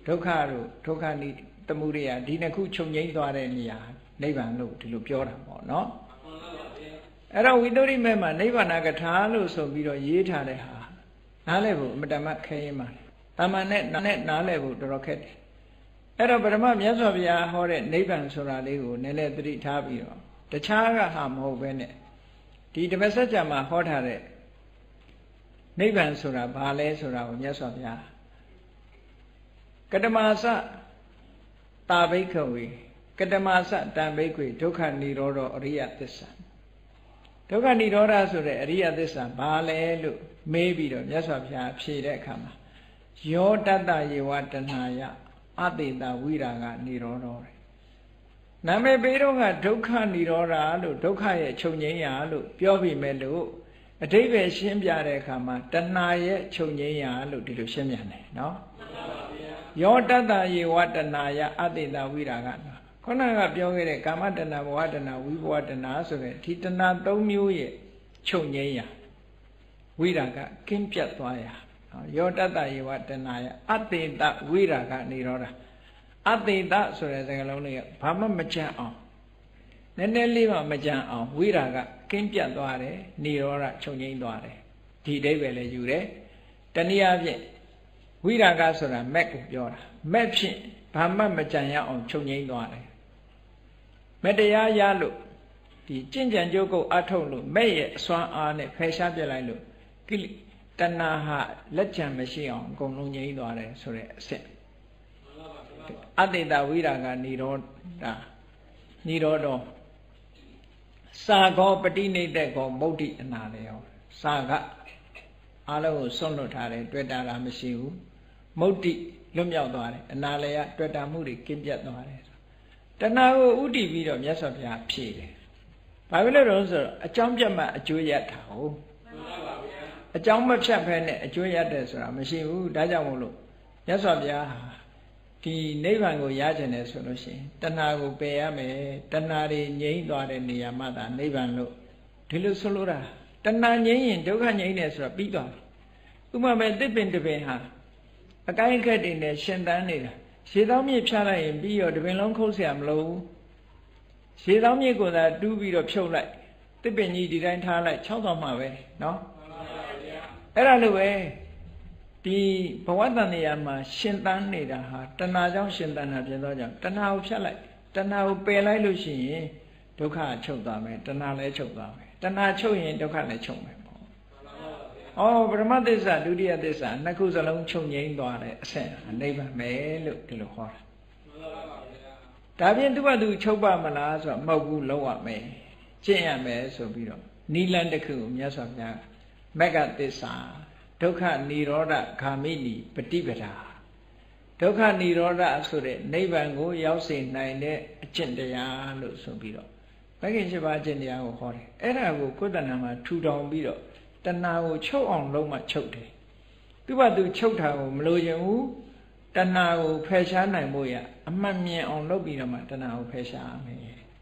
ဒုက္ခတို့ဒုက္ခနိသမုဒယဒီနှစ်ခုချုပ်ငြိမ်းသွားတဲ့နေရာနိဗ္ဗာန်လို့ဒီလိုပြောတာပေါ့နော်အဲ့တော့ဝိသုဒ္ဓိမေမှာနိဗ္ဗာန်ကထာလို့ဆိုပြီးတော့ရေးထားတဲ့ဟာနားလည်ဖို့အမတမခဲရင်ပါတာမန်နဲ့နားလည်ဖို့တော်တော်ခက်တယ်အဲ့တော့ပထမမြတ်စွာဘုရားဟောတဲ့နိဗ္ဗာန်ဆိုတာလေးကိုနည်းနည်းသတိထားပြီးတော့တခြားကဟာမဟုတ်ပဲနဲ့ဒီဓမ္မစကြာမှာဟောထားတဲ့နိဗ္ဗာန်ဆိုတာဘာလဲဆိုတာကိုမြတ်စွာဘုရားကတမသတာဘိက္ခဝေကတမသတံဘိက္ခွေဒုက္ခនិရောဓအရိယသစ္စာဒုက္ခនិရောဓဆိုတဲ့အရိယသစ္စာဘာလဲလို့မေးပြီးတော့မြတ်စွာဘုရားဖြေတဲ့အခါမှာယောတတ္တယေဝတဏှာယအတေတဝိရာဂនិရောဓနာမည်ပေးတော့ကဒုက္ခនិရောဓလို့ဒုက္ခရဲ့ချုပ်ငြိမ်းရာလို့ပြောပြီးမဲ့လို့အဓိပ္ပာယ်ရှင်းပြတဲ့အခါမှာတဏှာရဲ့ချုပ်ငြိမ်းရာလို့ဒီလိုရှင်းပြတယ်နော်ယောတတ္တယေဝတဏှာယအတေတဝိရာဂခုနကပြောခဲ့တဲ့ကာမတဏှာဘဝတဏှာဝိဘဝတဏှာဆိုတဲ့ဒီတဏှာ၃မျိုးရဲ့ချုပ်ငြိမ်းရာဝိရာဂကင်းပြတ်သွားရာယောတတ္တယေဝတဏှာယအတေတဝိရာဂនិရောဓအတေတဆိုတဲ့စကားလုံးလေးကဘာမှမကြံအောင်နည်းနည်းလေးမှမကြံအောင်ဝိရာဂကင်းပြတ်သွားတယ်និရောဓချုပ်ငြိမ်းသွားတယ်ဒီအဓိပ္ပာယ်လည်းယူတယ်တနည်းအားဖြင့်ဝိရာဂဆိုတာမက်ကိုပြောတာမက်ဖြင့်ဘာမှမကြံရအောင်ချုပ်ငြိမ်းသွားတယ်မတရားရလို့ဒီကြင်ကြံကြိုးကုတ်အထုတ်လို့မဲ့ရဲ့အစွမ်းအားနဲ့ဖယ်ရှားပြလိုက်လို့ကိလေတဏှာဟာလက်ကြံမရှိအောင်အကုန်လုံးငြိမ်းသွားတယ်ဆိုတဲ့အဆင့်အတေတဝိရာဂនិရောဓនិရောဓစာကောပฏิနိဒတ်ကောမုဒ္ဒိအနာလေရောစာကအားလုံးကိုဆွန့်လွတ်ထားတယ်တွေ့တာလားမရှိဘူးမုဒ္ဒိလွတ်မြောက်သွားတယ်အနာလေရတွေ့တာမှုတွေကင်းပြတ်သွားတယ်တဏှာကိုဥတည်ပြီးတော့မြတ်စွာဘုရားဖြေတယ်ဘာဖြစ်လို့လဲဆိုတော့အကြောင်းပြတ်မှအကျိုးရတာဟုတ်အကြောင်းမဖြတ်ဖဲနဲ့အကျိုးရတယ်ဆိုတာမရှိဘူးဒါကြောင့်မို့လို့မြတ်စွာဘုရားဟာဒီနိဗ္ဗာန်ကိုရကျင်တယ်ဆိုလို့ရှိရင်တဏှာကိုပယ်ရမယ်တဏှာတွေငြိမ်းသွားတဲ့နေရာမှသာနိဗ္ဗာန်လို့ဒီလိုဆိုလိုတာတဏှာငြိမ်းရင်ဒုက္ခငြိမ်းတယ်ဆိုတာပြီးသွားပြီဥပမာတစ်ပင်တစ်ပင်ဟာအကိုင်းအခက်တွေနဲ့ရှင်သန်နေတာရေသောမြေဖြတ်လိုက်ရင်ပြီးတော့တပင်လုံးခုတ်เสียမလို့ရေသောမြေကိုသာတူးပြီးတော့ဖြုတ်လိုက်တစ်ပင်ကြီးဒီတိုင်းထားလိုက်6ဆောင်မှပဲเนาะအဲ့ဒါလိုပဲဒီဘဝတန်တရားမှာရှင်သန်နေတာဟာတဏှာကြောင့်ရှင်သန်တာဖြစ်သောကြောင့်တဏှာကိုဖြတ်လိုက်တဏှာကိုပယ်လိုက်လို့ရှိရင်ဒုက္ခချုပ်သွားမယ်တဏှာလည်းချုပ်သွားမယ်တဏှာချုပ်ရင်ဒုက္ခလည်းချုပ်မယ်ပေါ့ပရမသစ္စာဒုတိယသစ္စာနှစ်ခုစလုံးချုပ်ငြိမ်းသွားတဲ့အဆင့်နိဗ္ဗာန်ပဲလို့ဒီလိုဟောတာဒါပြင်သူကသူချုပ်ပါမလားဆိုတော့မဟုတ်ဘူးလုံးဝမယ်ကျင့်ရမယ်ဆိုပြီးတော့နိလန်တစ်ခုကိုမြတ်စွာဘုရားမဂ္ဂသစ္စာဒုက္ခនិရောဓဂာမိနိပฏิပဒါဒုက္ခនិရောဓဆိုတဲ့နိဗ္ဗာန်ကိုရောက်စေနိုင်တဲ့အကျင့်တရားလို့ဆိုပြီးတော့မဂ္ဂင်7ပါးအကျင့်တရားကိုဟောတယ်အဲ့ဒါကိုကိုယ်တဏ္ဍာမှာထူထောင်ပြီးတော့တဏှာကိုချုပ်အောင်လုံးမှချုပ်တယ်သူကသူချုပ်တာကိုမလိုချင်ဘူးတဏှာကိုဖယ်ရှားနိုင်ဖို့ရအမှန်မြင်အောင်လုပ်ပြီးတော့မှတဏှာကိုဖယ်ရှားရမယ်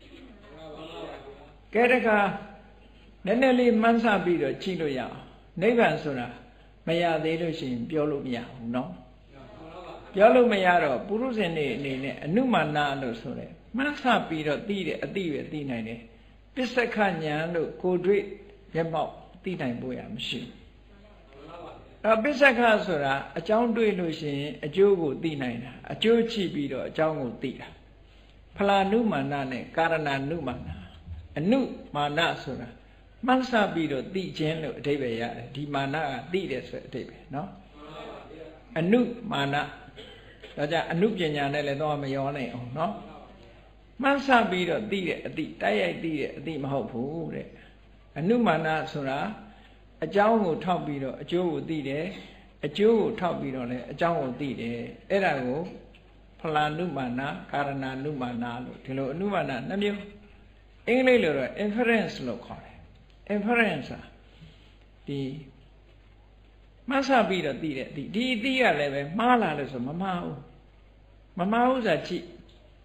ကဲတခါနည်းနည်းလေးမှန်းဆပြီးတော့ကြည့်လို့ရအောင်နိဗ္ဗာန်ဆိုတာမရသေးလို့ရှိရင်ပြောလို့မရဘူးเนาะပြောလို့မရတော့ပုရုဇဉ်တွေအနေနဲ့အနုမာနလို့ဆိုတယ်မှန်းဆပြီးတော့သိတယ်အသိပဲသိနိုင်တယ်ပစ္စက္ခဉာဏ်လို့ကိုယ်တွေ့မျက်မှောက်သိနိုင်ဖို့ရမရှိဘူးပစ္စက္ခဆိုတာအကြောင်းတွေ့လို့ရှိရင်အကျိုးကိုသိနိုင်တာအကျိုးကြည့်ပြီးတော့အကြောင်းကိုသိတာဖလာနုမာနနဲ့ကာရဏနုမာနအနုမာနဆိုတာမှန်းဆပြီးတော့သိခြင်းလို့အဓိပ္ပာယ်ရတယ်ဒီမာနကသိတယ်ဆိုတဲ့အဓိပ္ပာယ်เนาะအနုမာနဒါကြအနုပညာနဲ့လည်းတော့မရောနိုင်အောင်เนาะမှန်းဆပြီးတော့သိတဲ့အသိတိုက်ရိုက်သိတဲ့အသိမဟုတ်ဘူးတဲ့အနုမာနဆိုတာအကြောင်းကိုထောက်ပြီးတော့အကျိုးကိုသိတယ်အကျိုးကိုထောက်ပြီးတော့လည်းအကြောင်းကိုသိတယ်အဲ့ဒါကိုဖလာနုမာနကာရဏနုမာနလို့ဒီလိုအနုမာနနှစ်မျိုးအင်္ဂလိပ်လိုတော့ inference လို့ခေါ်တယ်inference ဒီမှတ်ဆပြီးတော့သိတဲ့ဒီအသိရလည်းပဲမှားလာလို့ဆိုမမှားဘူးဆိုတာကြည့်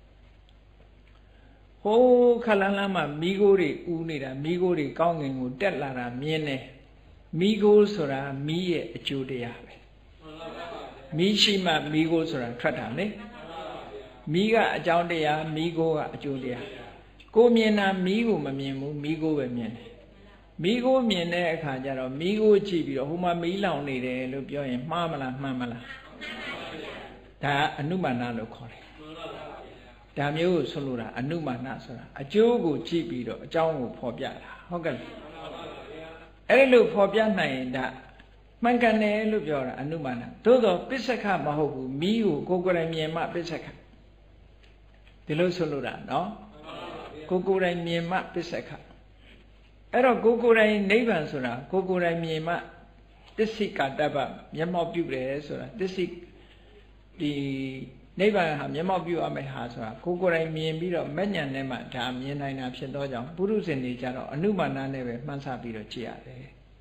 ဟိုးခလန်းလန်းမှာမိโกတွေဥနေတာမိโกတွေကောင်းငင်ကိုတက်လာတာမြင်တယ်မိโกဆိုတာမိရဲ့အကျိုးတရားပဲ mí shi mà mí cô sửa thoát thảm đấy mí gà ở trong đây à mí cô ở chỗ đây cô miền nam mí cô mà miền mu mí cô về miền mí cô miền này khá giờ rồi mí cô chỉ bị rồi hôm mà mí lòng này để lúc cho em mà là đã anh nuôi bạn nào được khỏi đã miêu solo ra anh nuôi bạn nào solo à chỗ cô chỉ bị rồi trong cô phò bia là không cần ấy lúc phò bia này đã mang cái này lúc cho là anh nuôi bạn nào tôi đó biết sao khác mà học mí cô này miền mà biết sao khác thì lúc solo ra đó cô này miền mà biết sao khác ấy rồi cô này nấy bạn solo cô này miền mà biết gì cả đã bảo miền mà biết đấy solo biết gì đi nấy bạn hàm miền mà biết ở mấy hà solo cô này miền biết rồi mấy nhà này mà làm miền này là chuyện đó chẳng bố lúc sinh đi chả rồi anh nuôi bạn nào này về mang sao biết rồi chia đấy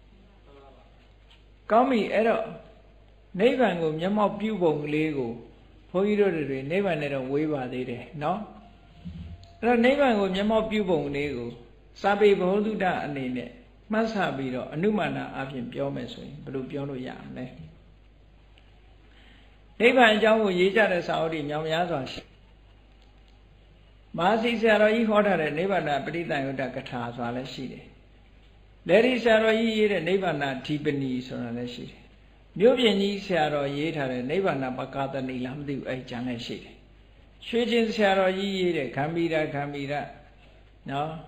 có mi ấy rồi nấy bạn của miền mà biết bồng lê của hồi đó rồi nấy bạn này là quê bà đấy đấy nó rồi nấy bạn của miền mà biết bồng lê của sao bị bao nhiêu đã anh này nè mang sao biết rồi anh nuôi bạn nào áp dụng biểu mấy số bố lúc biểu rồi giảm đấy nấy bạn cháu của dễ cha là sao thì nhau nhá rồi mà sĩ xe rồi ý hóa ra là nấy bạn là bị tai họa đã cắt thả rồi là gì đấy để đi xe rồi ý đấy nấy bạn là thi bên đi rồi là gì đấy nếu bên đi xe rồi ý thà là nấy bạn là bắt cá ta đi làm điều ấy chẳng là gì đấy suy chân xe rồi ý đấy khami ra nó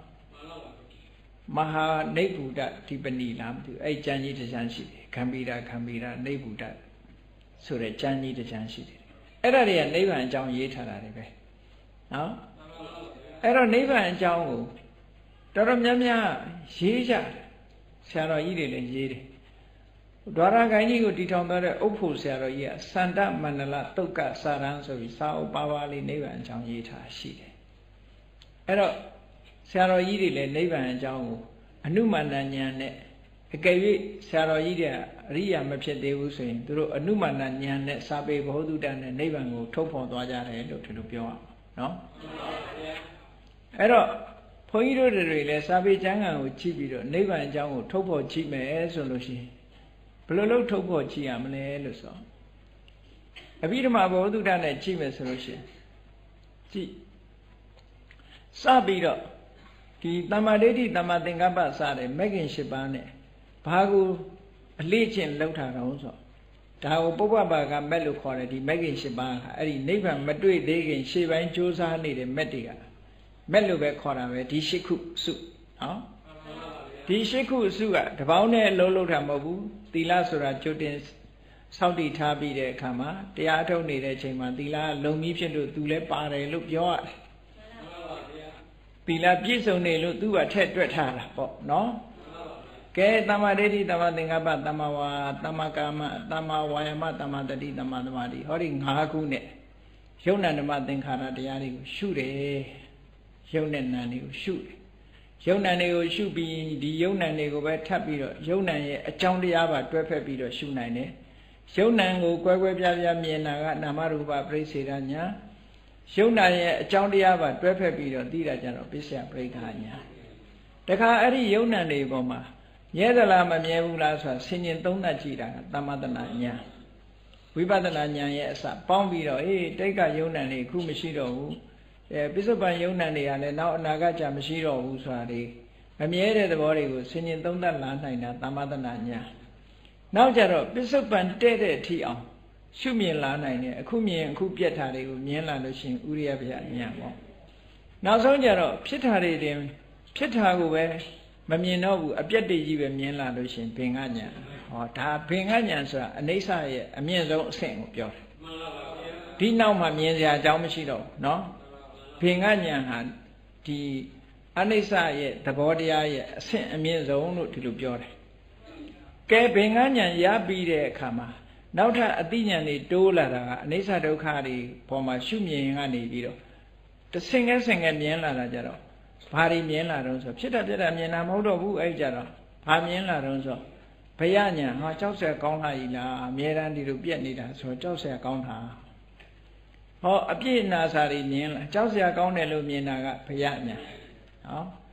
maha nấy bù đã thi bên đi làm điều ấy chẳng gì thì chẳng gì khami ra nấy bù đã rồi để chẳng gì thì chẳng gì ấy là để nấy bạn trong ý thà là đấy đó ấy rồi nấy bạn trong đó là nhá dễ dàng xe rồi ý để dễ đấy đó là cái gì của đi trong đó là ốc phủ xe rồi ý santa manala tất cả saran rồi sao ba ba lên nấy bạn trong ý thà gì đấy ấy rồi xe rồi ý để nấy bạn trong anumana nhà này cái gì xe rồi ý để riya mà phải đều rồi rồi anumana nhà này sao bị bao nhiêu đàn này nấy bạn của thâu phong toa ra đấy được thì đượcပြောnó ấy rồi phong ý rồi là sao bị chẳng hạn của chi bị rồi nấy bạn trong của thâu phong chi mẹ rồi lúc gì lúc thâu phong chi à mà này lúc sao bây giờ mà bao nhiêu đàn này chi mẹ rồi lúc gì chi sao bị rồi thì tamadeti tamathingapa sao đấy mấy cái sự bán này bà cô lấy tiền lâu thà đâu sao đào bố bà cái mấy lúc khỏi thì mấy cái sự bán ấy nếu mà mất đuôi để cái sự bán chúa ra này để mất đi cả mấy lúc về khỏi là đi sĩ khu su hả đi sĩ khu su à đào bao này lâu thà mà bu tila sura cho đến sau đi thà bị để khám mà tia thâu này để chơi mà tila lồng mi phiền được tu lấy ba để lúc gió tila biết sau này lúc tu à thét tuyệt thà là bỏ nó cái tamadeti tamathingapa tamakama tamawayama tamatati tamadamadi họ đi ngã cú nè dấu nền mà thinh kharaတရားတွေကိုရှုတယ်ယုံနဲ့နာတွေကိုရှုတယ်ယုံနာတွေကိုရှုပြီးဒီယုံနာတွေကိုပဲထပ်ပြီးတော့ယုံနာရဲ့အကြောင်းတရားပါတွဲဖက်ပြီးတော့ရှုနိုင်တယ်ယုံနာကိုကွဲကွဲပြားပြားမြင်တာကနာမရူပပရိစ္ဆေဒညာယုံနာရဲ့အကြောင်းတရားပါတွဲဖက်ပြီးတော့သိတာကြတော့ပစ္စယပရိက္ခညာတခါအဲ့ဒီယုံနာတွေပေါ်မှာမြဲသလားမမြဲဘူးလားဆိုတာဆင်ញင်သုံးသပ်ကြည့်တာကသမထနာညာဝိပဿနာဉာဏ်ရဲ့အစပေါင်းပြီးတော့တိတ်ကယုံနံတွေခုမရှိတော့ဘူးပစ္စုပန်ယုံနံတွေကလည်းနောက်အနာဂတ်ကြာမရှိတော့ဘူးဆိုတာတွေမမြဲတဲ့သဘောတွေကိုဆင်ញင်သုံးသပ်လာနိုင်တာသမထနာဉာဏ်နောက်ကြတော့ပစ္စုပန်တဲ့တဲ့အထိအောင်ရှုမြင်လာနိုင်တယ်အခုမြင်အခုပြက်တာတွေကိုမြင်လာလို့ရှိရင်ဥရိယဗျာဉာဏ်ပေါ့နောက်ဆုံးကြတော့ဖြစ်တာတွေတင်ဖြစ်တာကိုပဲမမြင်တော့ဘူးအပြက်တွေကြီးပဲမြင်လာလို့ရှိရင်ဘင်္ဂဉာဏ်ဟောဒါဘင်္ဂဉာဏ်ဆိုတာအနိစ္စရဲ့အမြင့်ဆုံးအဆင့်ကိုပြောတယ်ဒီနောက်မှမြင်စရာအကြောင်းမရှိတော့ဘူးเนาะဘင်္ဂဉာဏ်ဟာဒီအနိစ္စရဲ့သဘောတရားရဲ့အဆင့်အမြင့်ဆုံးလို့ဒီလိုပြောတယ်ကဲဘင်္ဂဉာဏ်ရပြီးတဲ့အခါမှာနောက်ထပ်အသိဉာဏ်တွေတိုးလာတာကအနိစ္စဒုက္ခတွေပေါ်မှာရှုမြင်ကနေပြီးတော့တဆင့်ဆင့်မြင်လာတာကြတော့ဘာတွေမြင်လာတော့ဆိုဖြစ်တာမြင်တာမဟုတ်တော့ဘူးအဲ့ကြတော့ဘာမြင်လာတော့ဆိုဘယညာဟာကြောက်เสียကောင်းတာကြီးလားအမြဲတမ်းဒီလိုပြက်နေတာဆိုကြောက်เสียကောင်းတာဟောအပြည့်နာစာတွေမြင်လာကြောက်เสียကောင်းတယ်လို့မြင်တာကဘယညာဟော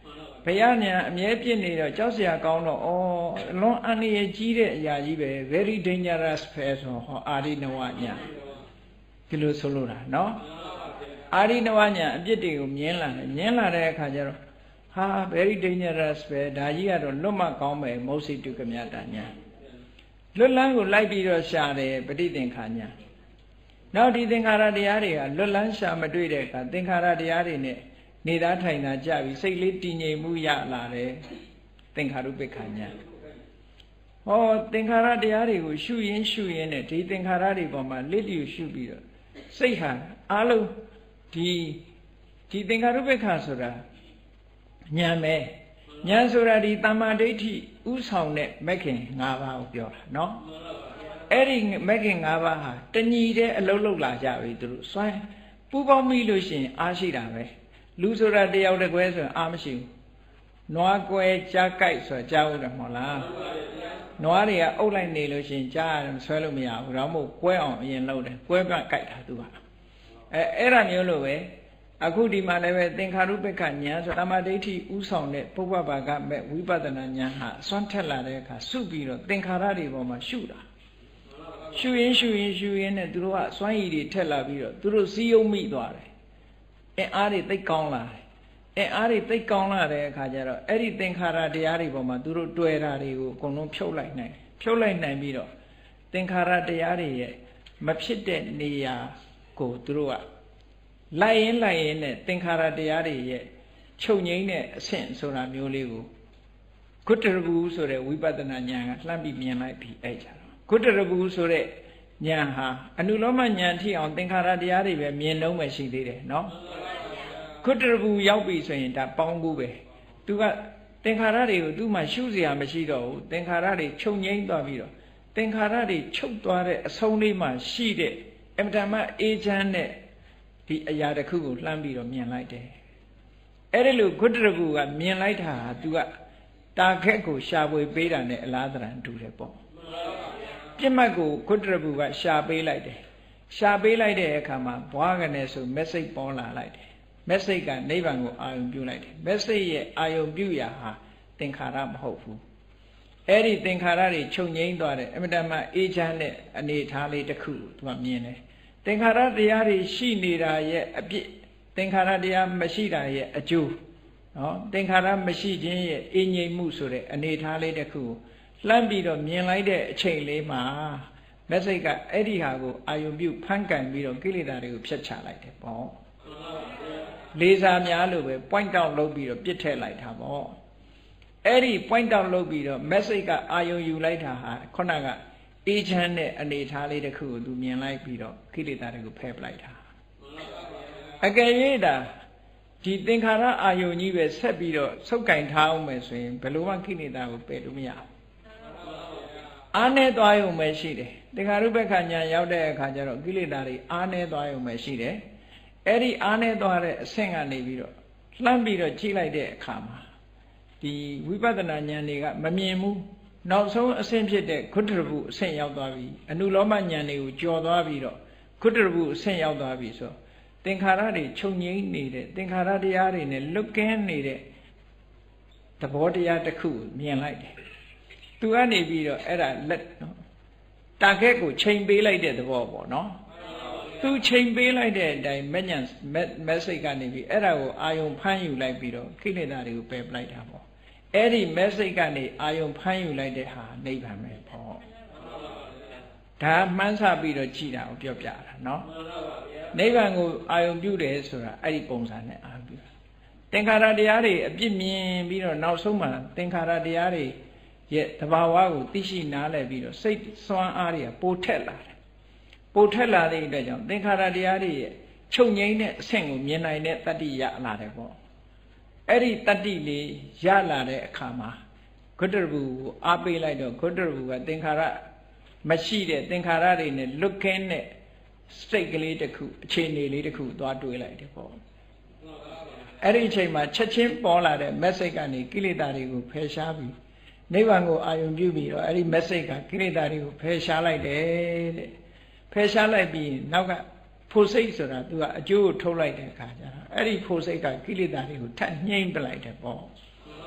ဘုရားညာအမြဲပြစ်နေတော့ကြောက်စရာကောင်းတော့ဩလွန်အန္တရာယ်ကြီးတဲ့အရာကြီးပဲ very dangerous ပဲဆိုဟောအာရိနဝညာဒီလိုဆိုလို့တာနော်အာရိနဝညာအပြစ်တွေကိုမြင်လာတဲ့အခါကျတော့ဟာ very dangerous ပဲဒါကြီးကတော့လွတ်မှကောင်းမယ်မောစိတုကမြတာညာလွတ်လန်းကိုလိုက်ပြီးတော့ရှာတယ်ပဋိသင်္ခါညာနောက်ဒီသင်္ခါရတရားတွေကလွတ်လန်းရှာမတွေ့တဲ့အခါသင်္ခါရတရားတွေနဲ့နေသားထိုင်တာကြပြီးစိတ်လေးတည်ငြိမ်မှုရလာတယ်သင်္ခါရုပ္ပခာညာဟောသင်္ခါရတရားတွေကိုရှုရင်းနဲ့ဒီသင်္ခါရတွေပေါ်မှာလစ်လျူရှုပြီးတော့စိတ်ဟာအလုံးဒီသင်္ခါရုပ္ပခာဆိုတာညာပဲညာဆိုတာဒီတမ္မာဒိဋ္ဌိဥဆောင်တဲ့မဂ်ခင်၅ပါးကိုပြောတာနော်အဲ့ဒီမဂ်ခင်၅ပါးဟာတညီတဲ့အလုံးလုံးလာကြပြီသူတို့စွမ်းပူပေါင်းမိလို့ရှိရင်အားရှိတာပဲလူဆိုတာတယောက်တကွဲဆိုရင်အားမရှိဘူးနွားကွဲကြားကြိုက်ဆိုတာကြားဦးတယ်မဟုတ်လားနွားတွေကအုပ်လိုက်နေလို့ရှိရင်ကြားရတယ်ဆွဲလို့မရဘူးတော့မဟုတ်ကွဲအောင်အရင်လုပ်တယ်ကွဲပြကြိုက်တာသူကအဲ့ဒါမျိုးလို့ပဲအခုဒီမှာလည်းပဲသင်္ခါရုပ္ပခဉာဏ်ဆိုတမ္မာဒိဋ္ဌိဥဆောင်တဲ့ပုဗ္ဗဘာကမဲ့ဝိပဿနာဉာဏ်ဟာစွန့်ထက်လာတဲ့အခါစုပြီးတော့သင်္ခါရတွေပေါ်မှာရှုတာရှုရင်းနဲ့သူတို့ကစွမ်းရည်တွေထက်လာပြီးတော့သူတို့စည်းရုံးမိသွားတယ်အင်အားတွေသိကောင်းလာတယ်အင်အားတွေသိကောင်းလာတဲ့အခါကျတော့အဲ့ဒီသင်္ခါရတရားတွေပေါ်မှာသူတို့တွေ့တာတွေကိုအကုန်လုံးဖြုတ်လိုက်နိုင်ပြီးတော့သင်္ခါရတရားတွေရဲ့မဖြစ်တဲ့နေရာကိုသူတို့ကလိုက်ရင်နဲ့သင်္ခါရတရားတွေရဲ့ချုပ်ငိမ့်တဲ့အဆင့်ဆိုတာမျိုးလေးကိုဂုတ္တရဘူးဆိုတဲ့ဝိပဿနာဉာဏ်ကလှမ်းပြီးမြင်လိုက်ပြီးအဲ့ကြတော့ဂုတ္တရဘူးဆိုတဲ့ဉာဏ်ဟာအနုလောမဉာဏ်ထိအောင်သင်္ခါရတရားတွေပဲမြင်လုံးပဲရှိသေးတယ်နော်ဂုတ္တရဘူးရောက်ပြီဆိုရင်ဒါပေါင်းဘူးပဲသူကသင်္ခါရတွေကိုသူ့မှာရှုစရာမရှိတော့ဘူးသင်္ခါရတွေချုပ်ငိမ့်သွားပြီးတော့သင်္ခါရတွေချုပ်သွားတဲ့အဆုံးလေးမှာရှိတဲ့အမတန်မှအေးချမ်းတဲ့ဒီအရာတစ်ခုကိုလှမ်းပြီးတော့မြင်လိုက်တယ်အဲ့ဒီလိုဂုတ္တရဘူးကမြင်လိုက်တာဟာသူကတာခက်ကိုရှာဖွေပေးတာနဲ့အလားတန်တူတယ်ပေါ့ပြစ်မှတ်ကိုဂုတ္တရဘူးကရှာပေးလိုက်တယ်ရှာပေးလိုက်တဲ့အခါမှာဘွားကနေဆို message ပေါ်လာလိုက်တယ် message ကနိဗ္ဗာန်ကိုအာရုံပြုလိုက်တယ် message ရဲ့အာရုံပြုရာဟာသင်္ခါရမဟုတ်ဘူးအဲ့ဒီသင်္ခါရတွေချုပ်ငိမ့်သွားတဲ့အမတန်မှအေးချမ်းတဲ့အနေအထားလေးတစ်ခုသူကမြင်တယ်သင်္ခါရတရားတွေရှိနေတာရဲ့အပြစ်သင်္ခါရတရားမရှိတာရဲ့အကျိုးနော်သင်္ခါရမရှိခြင်းရဲ့အငြိမ်မှုဆိုတဲ့အနေအထားလေးတစ်ခုလှမ်းပြီးတော့မြင်လိုက်တဲ့အချိန်လေးမှာမက်ဆေ့ကအဲ့ဒီဟာကိုအာယုံပြုဖန်ကန်ပြီးတော့ကိလေသာတွေကိုဖျက်ချလိုက်တယ်ပေါ့လေးစားများလို့ပဲ point out လုပ်ပြီးတော့ပြစ်ထည့်လိုက်တာပေါ့အဲ့ဒီ point out လုပ်ပြီးတော့မက်ဆေ့ကအာယုံယူလိုက်တာဟာခုနကအေးချမ်းတဲ့အနေအထားလေးတစ်ခုကိုသူမြင်လိုက်ပြီးတော့ကိလေသာတွေကိုဖယ်ပလိုက်တာအကယ်၍ဒါဒီသင်္ခါရအာယုန်ကြီးပဲဆက်ပြီးတော့ဆုပ်ကင်ထားအောင်မယ်ဆိုရင်ဘယ်လိုမှကိလေသာကိုပယ်လို့မရဘူးအားနဲ့သွားရုံပဲရှိတယ်သင်္ခါရုပ္ပခဉာဏ်ရောက်တဲ့အခါကျတော့ကိလေသာတွေအားနဲ့သွားရုံပဲရှိတယ်အဲ့ဒီအားနဲ့သွားတဲ့အဆင့်ကနေပြီးတော့လှမ်းပြီးတော့ကြည့်လိုက်တဲ့အခါမှာဒီဝိပဿနာဉာဏ်တွေကမမြင်ဘူးနောက်ဆုံးအဆင့်ဖြစ်တဲ့ဂုတ္တရဘူးအဆင့်ရောက်သွားပြီအနုလောမဉာဏ်တွေကိုကျော်သွားပြီးတော့ဂုတ္တရဘူးအဆင့်ရောက်သွားပြီဆိုသင်္ခါရတွေချုပ်ငြိမ့်နေတဲ့သင်္ခါရတရားတွေနဲ့လွတ်ကင်းနေတဲ့သဘောတရားတစ်ခုမြင်လိုက်တယ်သူကနေပြီးတော့အဲ့ဒါလက်နော်တာခက်ကိုချိန်ပေးလိုက်တဲ့သဘောပေါ့နော်သူချိန်ပေးလိုက်တဲ့အတိုင်းမဉဏ်မက်ဆေ့ကနေပြီးအဲ့ဒါကိုအာယုံဖမ်းယူလိုက်ပြီးတော့ကိလေသာတွေကိုပယ်ပလိုက်တာပေါ့အဲ့ဒီ message ကနေအာယုံဖမ်းယူလိုက်တဲ့ဟာနိဗ္ဗာန်ပဲပေါ့ဒါမှန်းဆပြီးတော့ကြည်တာကိုပြောပြတာเนาะနိဗ္ဗာန်ကိုအာယုံပြုတယ်ဆိုတာအဲ့ဒီပုံစံနဲ့အာယုံပြုသင်္ခါရတရားတွေအပြစ်မြင်ပြီးတော့နောက်ဆုံးမှာသင်္ခါရတရားတွေရဲ့သဘာဝကိုသိရှိနားလည်ပြီးတော့စိတ်စွမ်းအားတွေကပိုထက်လာတယ်ပိုထက်လာတဲ့အတွက်ကြောင့်သင်္ခါရတရားတွေရဲ့ချုပ်ငြိမ်းတဲ့အဆင့်ကိုမြင်နိုင်တဲ့တတ္တိရလာတယ်ပေါ့အဲ့ဒီတတ္တိလေးရလာတဲ့အခါမှာဂုတ္တရဘူးကိုအားပေးလိုက်တော့ဂုတ္တရဘူးကသင်္ခါရမရှိတဲ့သင်္ခါရတွေနဲ့လွတ်ကင်းတဲ့စိတ်ကလေးတစ်ခုအခြေအနေလေးတစ်ခုသွားတွေးလိုက်တယ်ပေါ့အဲ့ဒီအချိန်မှာချက်ချင်းပေါ်လာတဲ့ message ကနေကိလေသာတွေကိုဖယ်ရှားပြီးနိဗ္ဗာန်ကိုအာရုံပြုပြီးတော့အဲ့ဒီ message ကကိလေသာတွေကိုဖယ်ရှားလိုက်တယ်တဲ့ဖယ်ရှားလိုက်ပြီးနောက်ကဖို့စိတ်ဆိုတာသူကအကျိုးကိုထုတ်လိုက်တဲ့အခါကျတော့အဲ့ဒီဖို့စိတ်ကကိလေသာတွေကိုထပ်ညှိမ့်ပလိုက်တယ်ပေါ့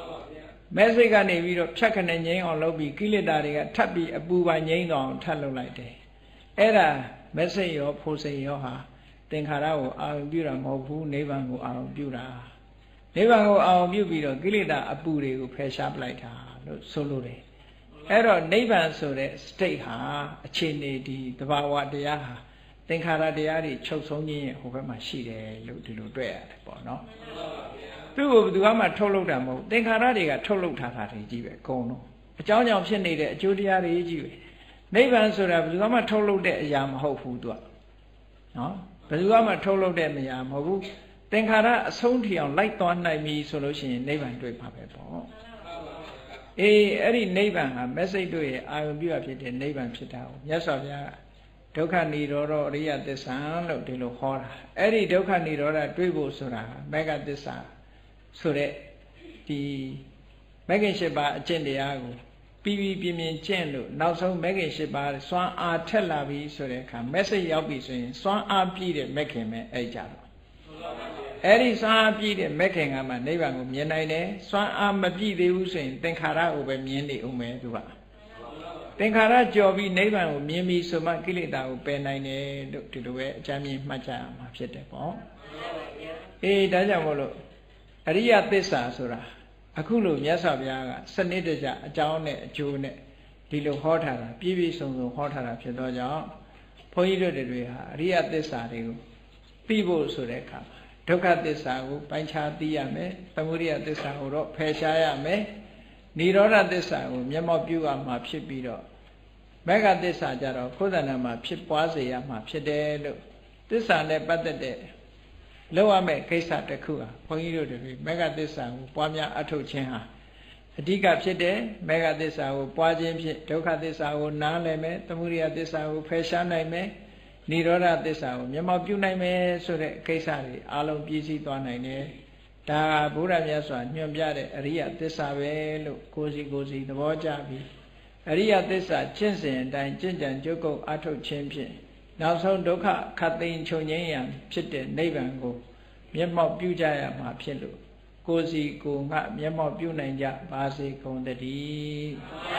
မဲစိတ်ကနေပြီးတော့ဖြတ်ခနဲ့ငြိမ်းအောင်လုပ်ပြီးကိလေသာတွေကထပ်ပြီးအပူပါငြိမ်းအောင်ထပ်လုပ်လိုက်တယ်အဲ့ဒါမဲစိတ်ရောဖို့စိတ်ရောဟာသင်္ခါရကိုအာရုံပြုတာမဟုတ်ဘူးနိဗ္ဗာန်ကိုအာရုံပြုတာနိဗ္ဗာန်ကိုအာရုံပြုပြီးတော့ကိလေသာအပူတွေကိုဖယ်ရှားပလိုက်တာလို့ဆိုလိုတယ်အဲ့တော့နိဗ္ဗာန်ဆိုတဲ့ state ဟာအခြေအနေဒီသဘာဝတရားဟာသင်္ခါရတရားတွေချုပ်ဆုံးခြင်းရဲ့ဟိုဘက်မှာရှိတယ်လို့ဒီလိုတွေ့ရတယ်ပေါ့နော်သူ့ကိုဘယ်သူမှထုတ်လုပ်တာမဟုတ်သင်္ခါရတွေကထုတ်လုပ်ထားတာတွေကြီးပဲအကုန်လုံးအကြောင်းကြောင့်ဖြစ်နေတဲ့အကျိုးတရားတွေကြီးပဲနိဗ္ဗာန်ဆိုတာဘယ်သူမှထုတ်လုပ်တဲ့အရာမဟုတ်ဘူးသူကနော်ဘယ်သူမှထုတ်လုပ်တဲ့အရာမဟုတ်ဘူးသင်္ခါရအဆုံးထိအောင်လိုက်သွားနိုင်ပြီဆိုလို့ရှိရင်နိဗ္ဗာန်တွေ့ပါပဲပေါ့အေးအဲ့ဒီနိဗ္ဗာန်ဟာမက်စိတ်တို့ရဲ့အာရုံပြုအဖြစ်တဲ့နိဗ္ဗာန်ဖြစ်တာကိုမြတ်စွာဘုရားဒုက္ခនិရောဓအရိယသစ္စာလို့ဒီလိုဟောတာအဲ့ဒီဒုက္ခនិရောဓတွေ့ဖို့ဆိုတာမဂ္ဂသစ္စာဆိုတဲ့ဒီမဂ္ဂင်၈ပါးအကျင့်တရားကိုပြီးပြင်းပြင်းကျင့်လို့နောက်ဆုံးမဂ္ဂင်၈ပါးစွမ်းအားထက်လာပြီဆိုတဲ့အခါမက်စိတ်ရောက်ပြီဆိုရင်စွမ်းအားပြည့်တဲ့မဂ္ဂင်ပဲအဲ့ကြတော့အဲ့ဒီစွမ်းအားပြည့်တဲ့မဂ္ဂင်ကမှနိဗ္ဗာန်ကိုမြင်နိုင်တယ်စွမ်းအားမပြည့်သေးဘူးဆိုရင်သင်္ခါရကိုပဲမြင်နေဦးမယ်သူကသင်္ခါရကြော်ပြီးနိဗ္ဗာန်ကိုမြင်ပြီးဆိုမှကိလေသာကိုပယ်နိုင်တယ်လို့ဒီလိုပဲအကြမ်းမြင်မှတ်ကြရမှာဖြစ်တယ်ပေါ့အေးဒါကြောင့်မို့လို့အရိယသစ္စာဆိုတာအခုလိုမြတ်စွာဘုရားကစနစ်တကျအကြောင်းနဲ့အကျိုးနဲ့ဒီလိုဟောထားတာပြည့်ပြည့်စုံစုံဟောထားတာဖြစ်တော့ကြောင့်ဘုန်းကြီးတို့တွေဟာအရိယသစ္စာတွေကိုသိဖို့ဆိုတဲ့အခါဒုက္ခသစ္စာကိုပိုင်းခြားသိရမယ်သမုဒယသစ္စာကိုတော့ဖယ်ရှားရမယ်និရောဓသစ္စာကိုမျက်မှောက်ပြုရမှာဖြစ်ပြီးတော့မဂ္ဂသစ္စာကြတော့ကိုယ်တဏ္ဍာမှာဖြစ်ပွားစေရမှာဖြစ်တယ်လို့သစ္စာနဲ့ပတ်သက်တဲ့လောက်ရမယ့်ကိစ္စတစ်ခုဟာဘုန်းကြီးတို့တွေမဂ္ဂသစ္စာကိုပွားများအထုတ်ခြင်းဟာအဓိကဖြစ်တယ်မဂ္ဂသစ္စာကိုပွားခြင်းဖြင့်ဒုက္ခသစ္စာကိုနားလည်မယ်သမုဒယသစ္စာကိုဖယ်ရှားနိုင်မယ်និရောဓသစ္စာကိုမျက်မှောက်ပြုနိုင်မယ်ဆိုတဲ့ကိစ္စတွေအလုံးပြည့်စည်သွားနိုင်တယ်ဒါကဘုရားမြတ်စွာညွှန်ပြတဲ့အရိယသစ္စာပဲလို့ကိုယ်စီသဘောကျပြီးအရိယသစ္စာကျင့်စဉ်အတိုင်းကျင့်ကြံကြုတ်ကုတ်အထုတ်ခြင်းဖြင့်နောက်ဆုံးဒုက္ခခတ်သိမ်းချုပ်ငြိမ်းရန်ဖြစ်တဲ့နိဗ္ဗာန်ကိုမျက်မှောက်ပြုကြရမှာဖြစ်လို့ကိုယ်စီကိုယ်ငါမျက်မှောက်ပြုနိုင်ကြပါစေကုန်သတည်း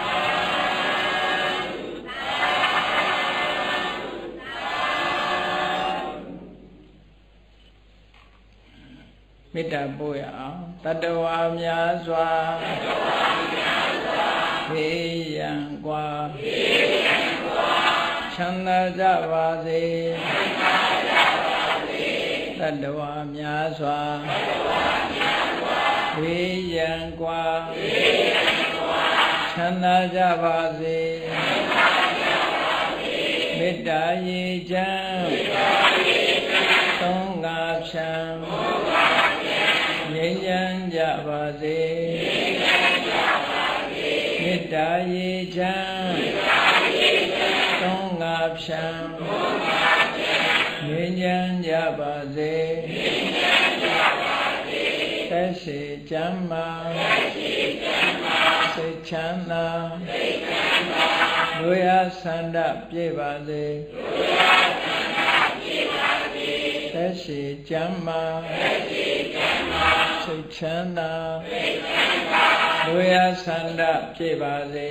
မေတ္တာပို့ရအောင်တတ္တဝါများစွာဖေးရန်กว่าချမ်းသာကြပါစေတတ္တဝါများစွာဖေးရန်กว่าချမ်းသာကြပါစေမေတ္တာရေချမ်းသုံးငါဖြံငြိမ်းချမ်းကြပါစေမေတ္တာရေချမ်းသုံးငါဖြံငြိမ်းချမ်းကြပါစေသက်ရှိချမ်းသာစိတ်ချမ်းသာလူရဆန္ဒပြည့်ပါစေသက်ရှိချမ်းသာစိတ်ချမ်းသာလူရဆန္ဒပြည့်ပါစေ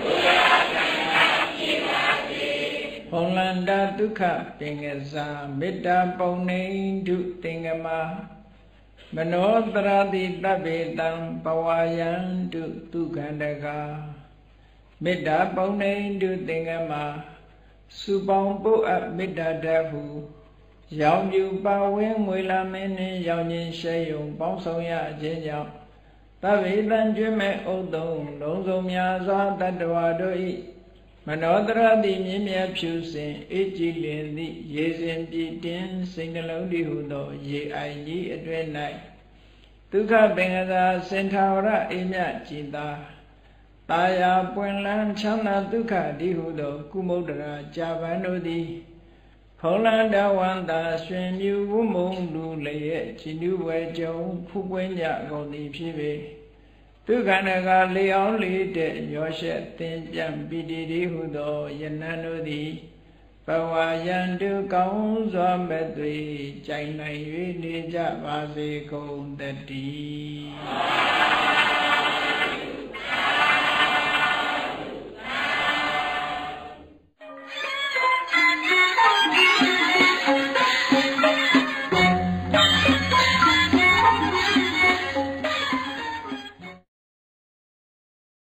ဘုံလန္တာဒုက္ခပင်ကစားမေတ္တာပုံနေတုသင်္ကမမနောတရတိတဗ္ဗေတံပဝါယံတုသူခန္ဓကမေတ္တာပုံနေတုသင်္ကမစုပေါင်းပုအပ်မေတ္တာတဟုရောင်ပြူပါဝင်းငွေလာမင်းနှင့်ရောင်ခြင်းရှဲယုံပေါင်းဆောင်ရခြင်းကြောင့်တဗ္ဗေတံကျွမ်းမဲ့ဥဒ္ဒုံလုံးစုံများစွာတတ္တဝါတို့၏မနောတရတိမြင့်မြတ်ဖြူစင်အေးကြည်လင်သည့်ရေစဉ်ပြည့်တင်စိတ်နှလုံးတည်ဟုသောရေအိုင်ကြီးအတွင်၌ဒုက္ခပင်ကသာစင်ထာဝရအိမ်မြကြည်သာတာယာပွင့်လန်းချမ်းသာဒုက္ခတည်ဟုသောကုမုဒ္ဒရာကြာပန်တို့သည်ဖုံးလန်းတဝန္တာရွှင်မြူဝုမုံလူလည်းရဲ့ကြည်နူးပွဲကြုံဖူးပွင့်ကြကုန်သည်ဖြစ်ပေဒုက္ခနကလေအောင်လေတဲ့ရောရှက်သင်ပြန်ပိတိတိဟုသောယနံတို့သည်ဘဝယံတုကောင်းစွာမဲ့သွေကြိုင်နိုင်၍နေကြပါစေကုန်တည်း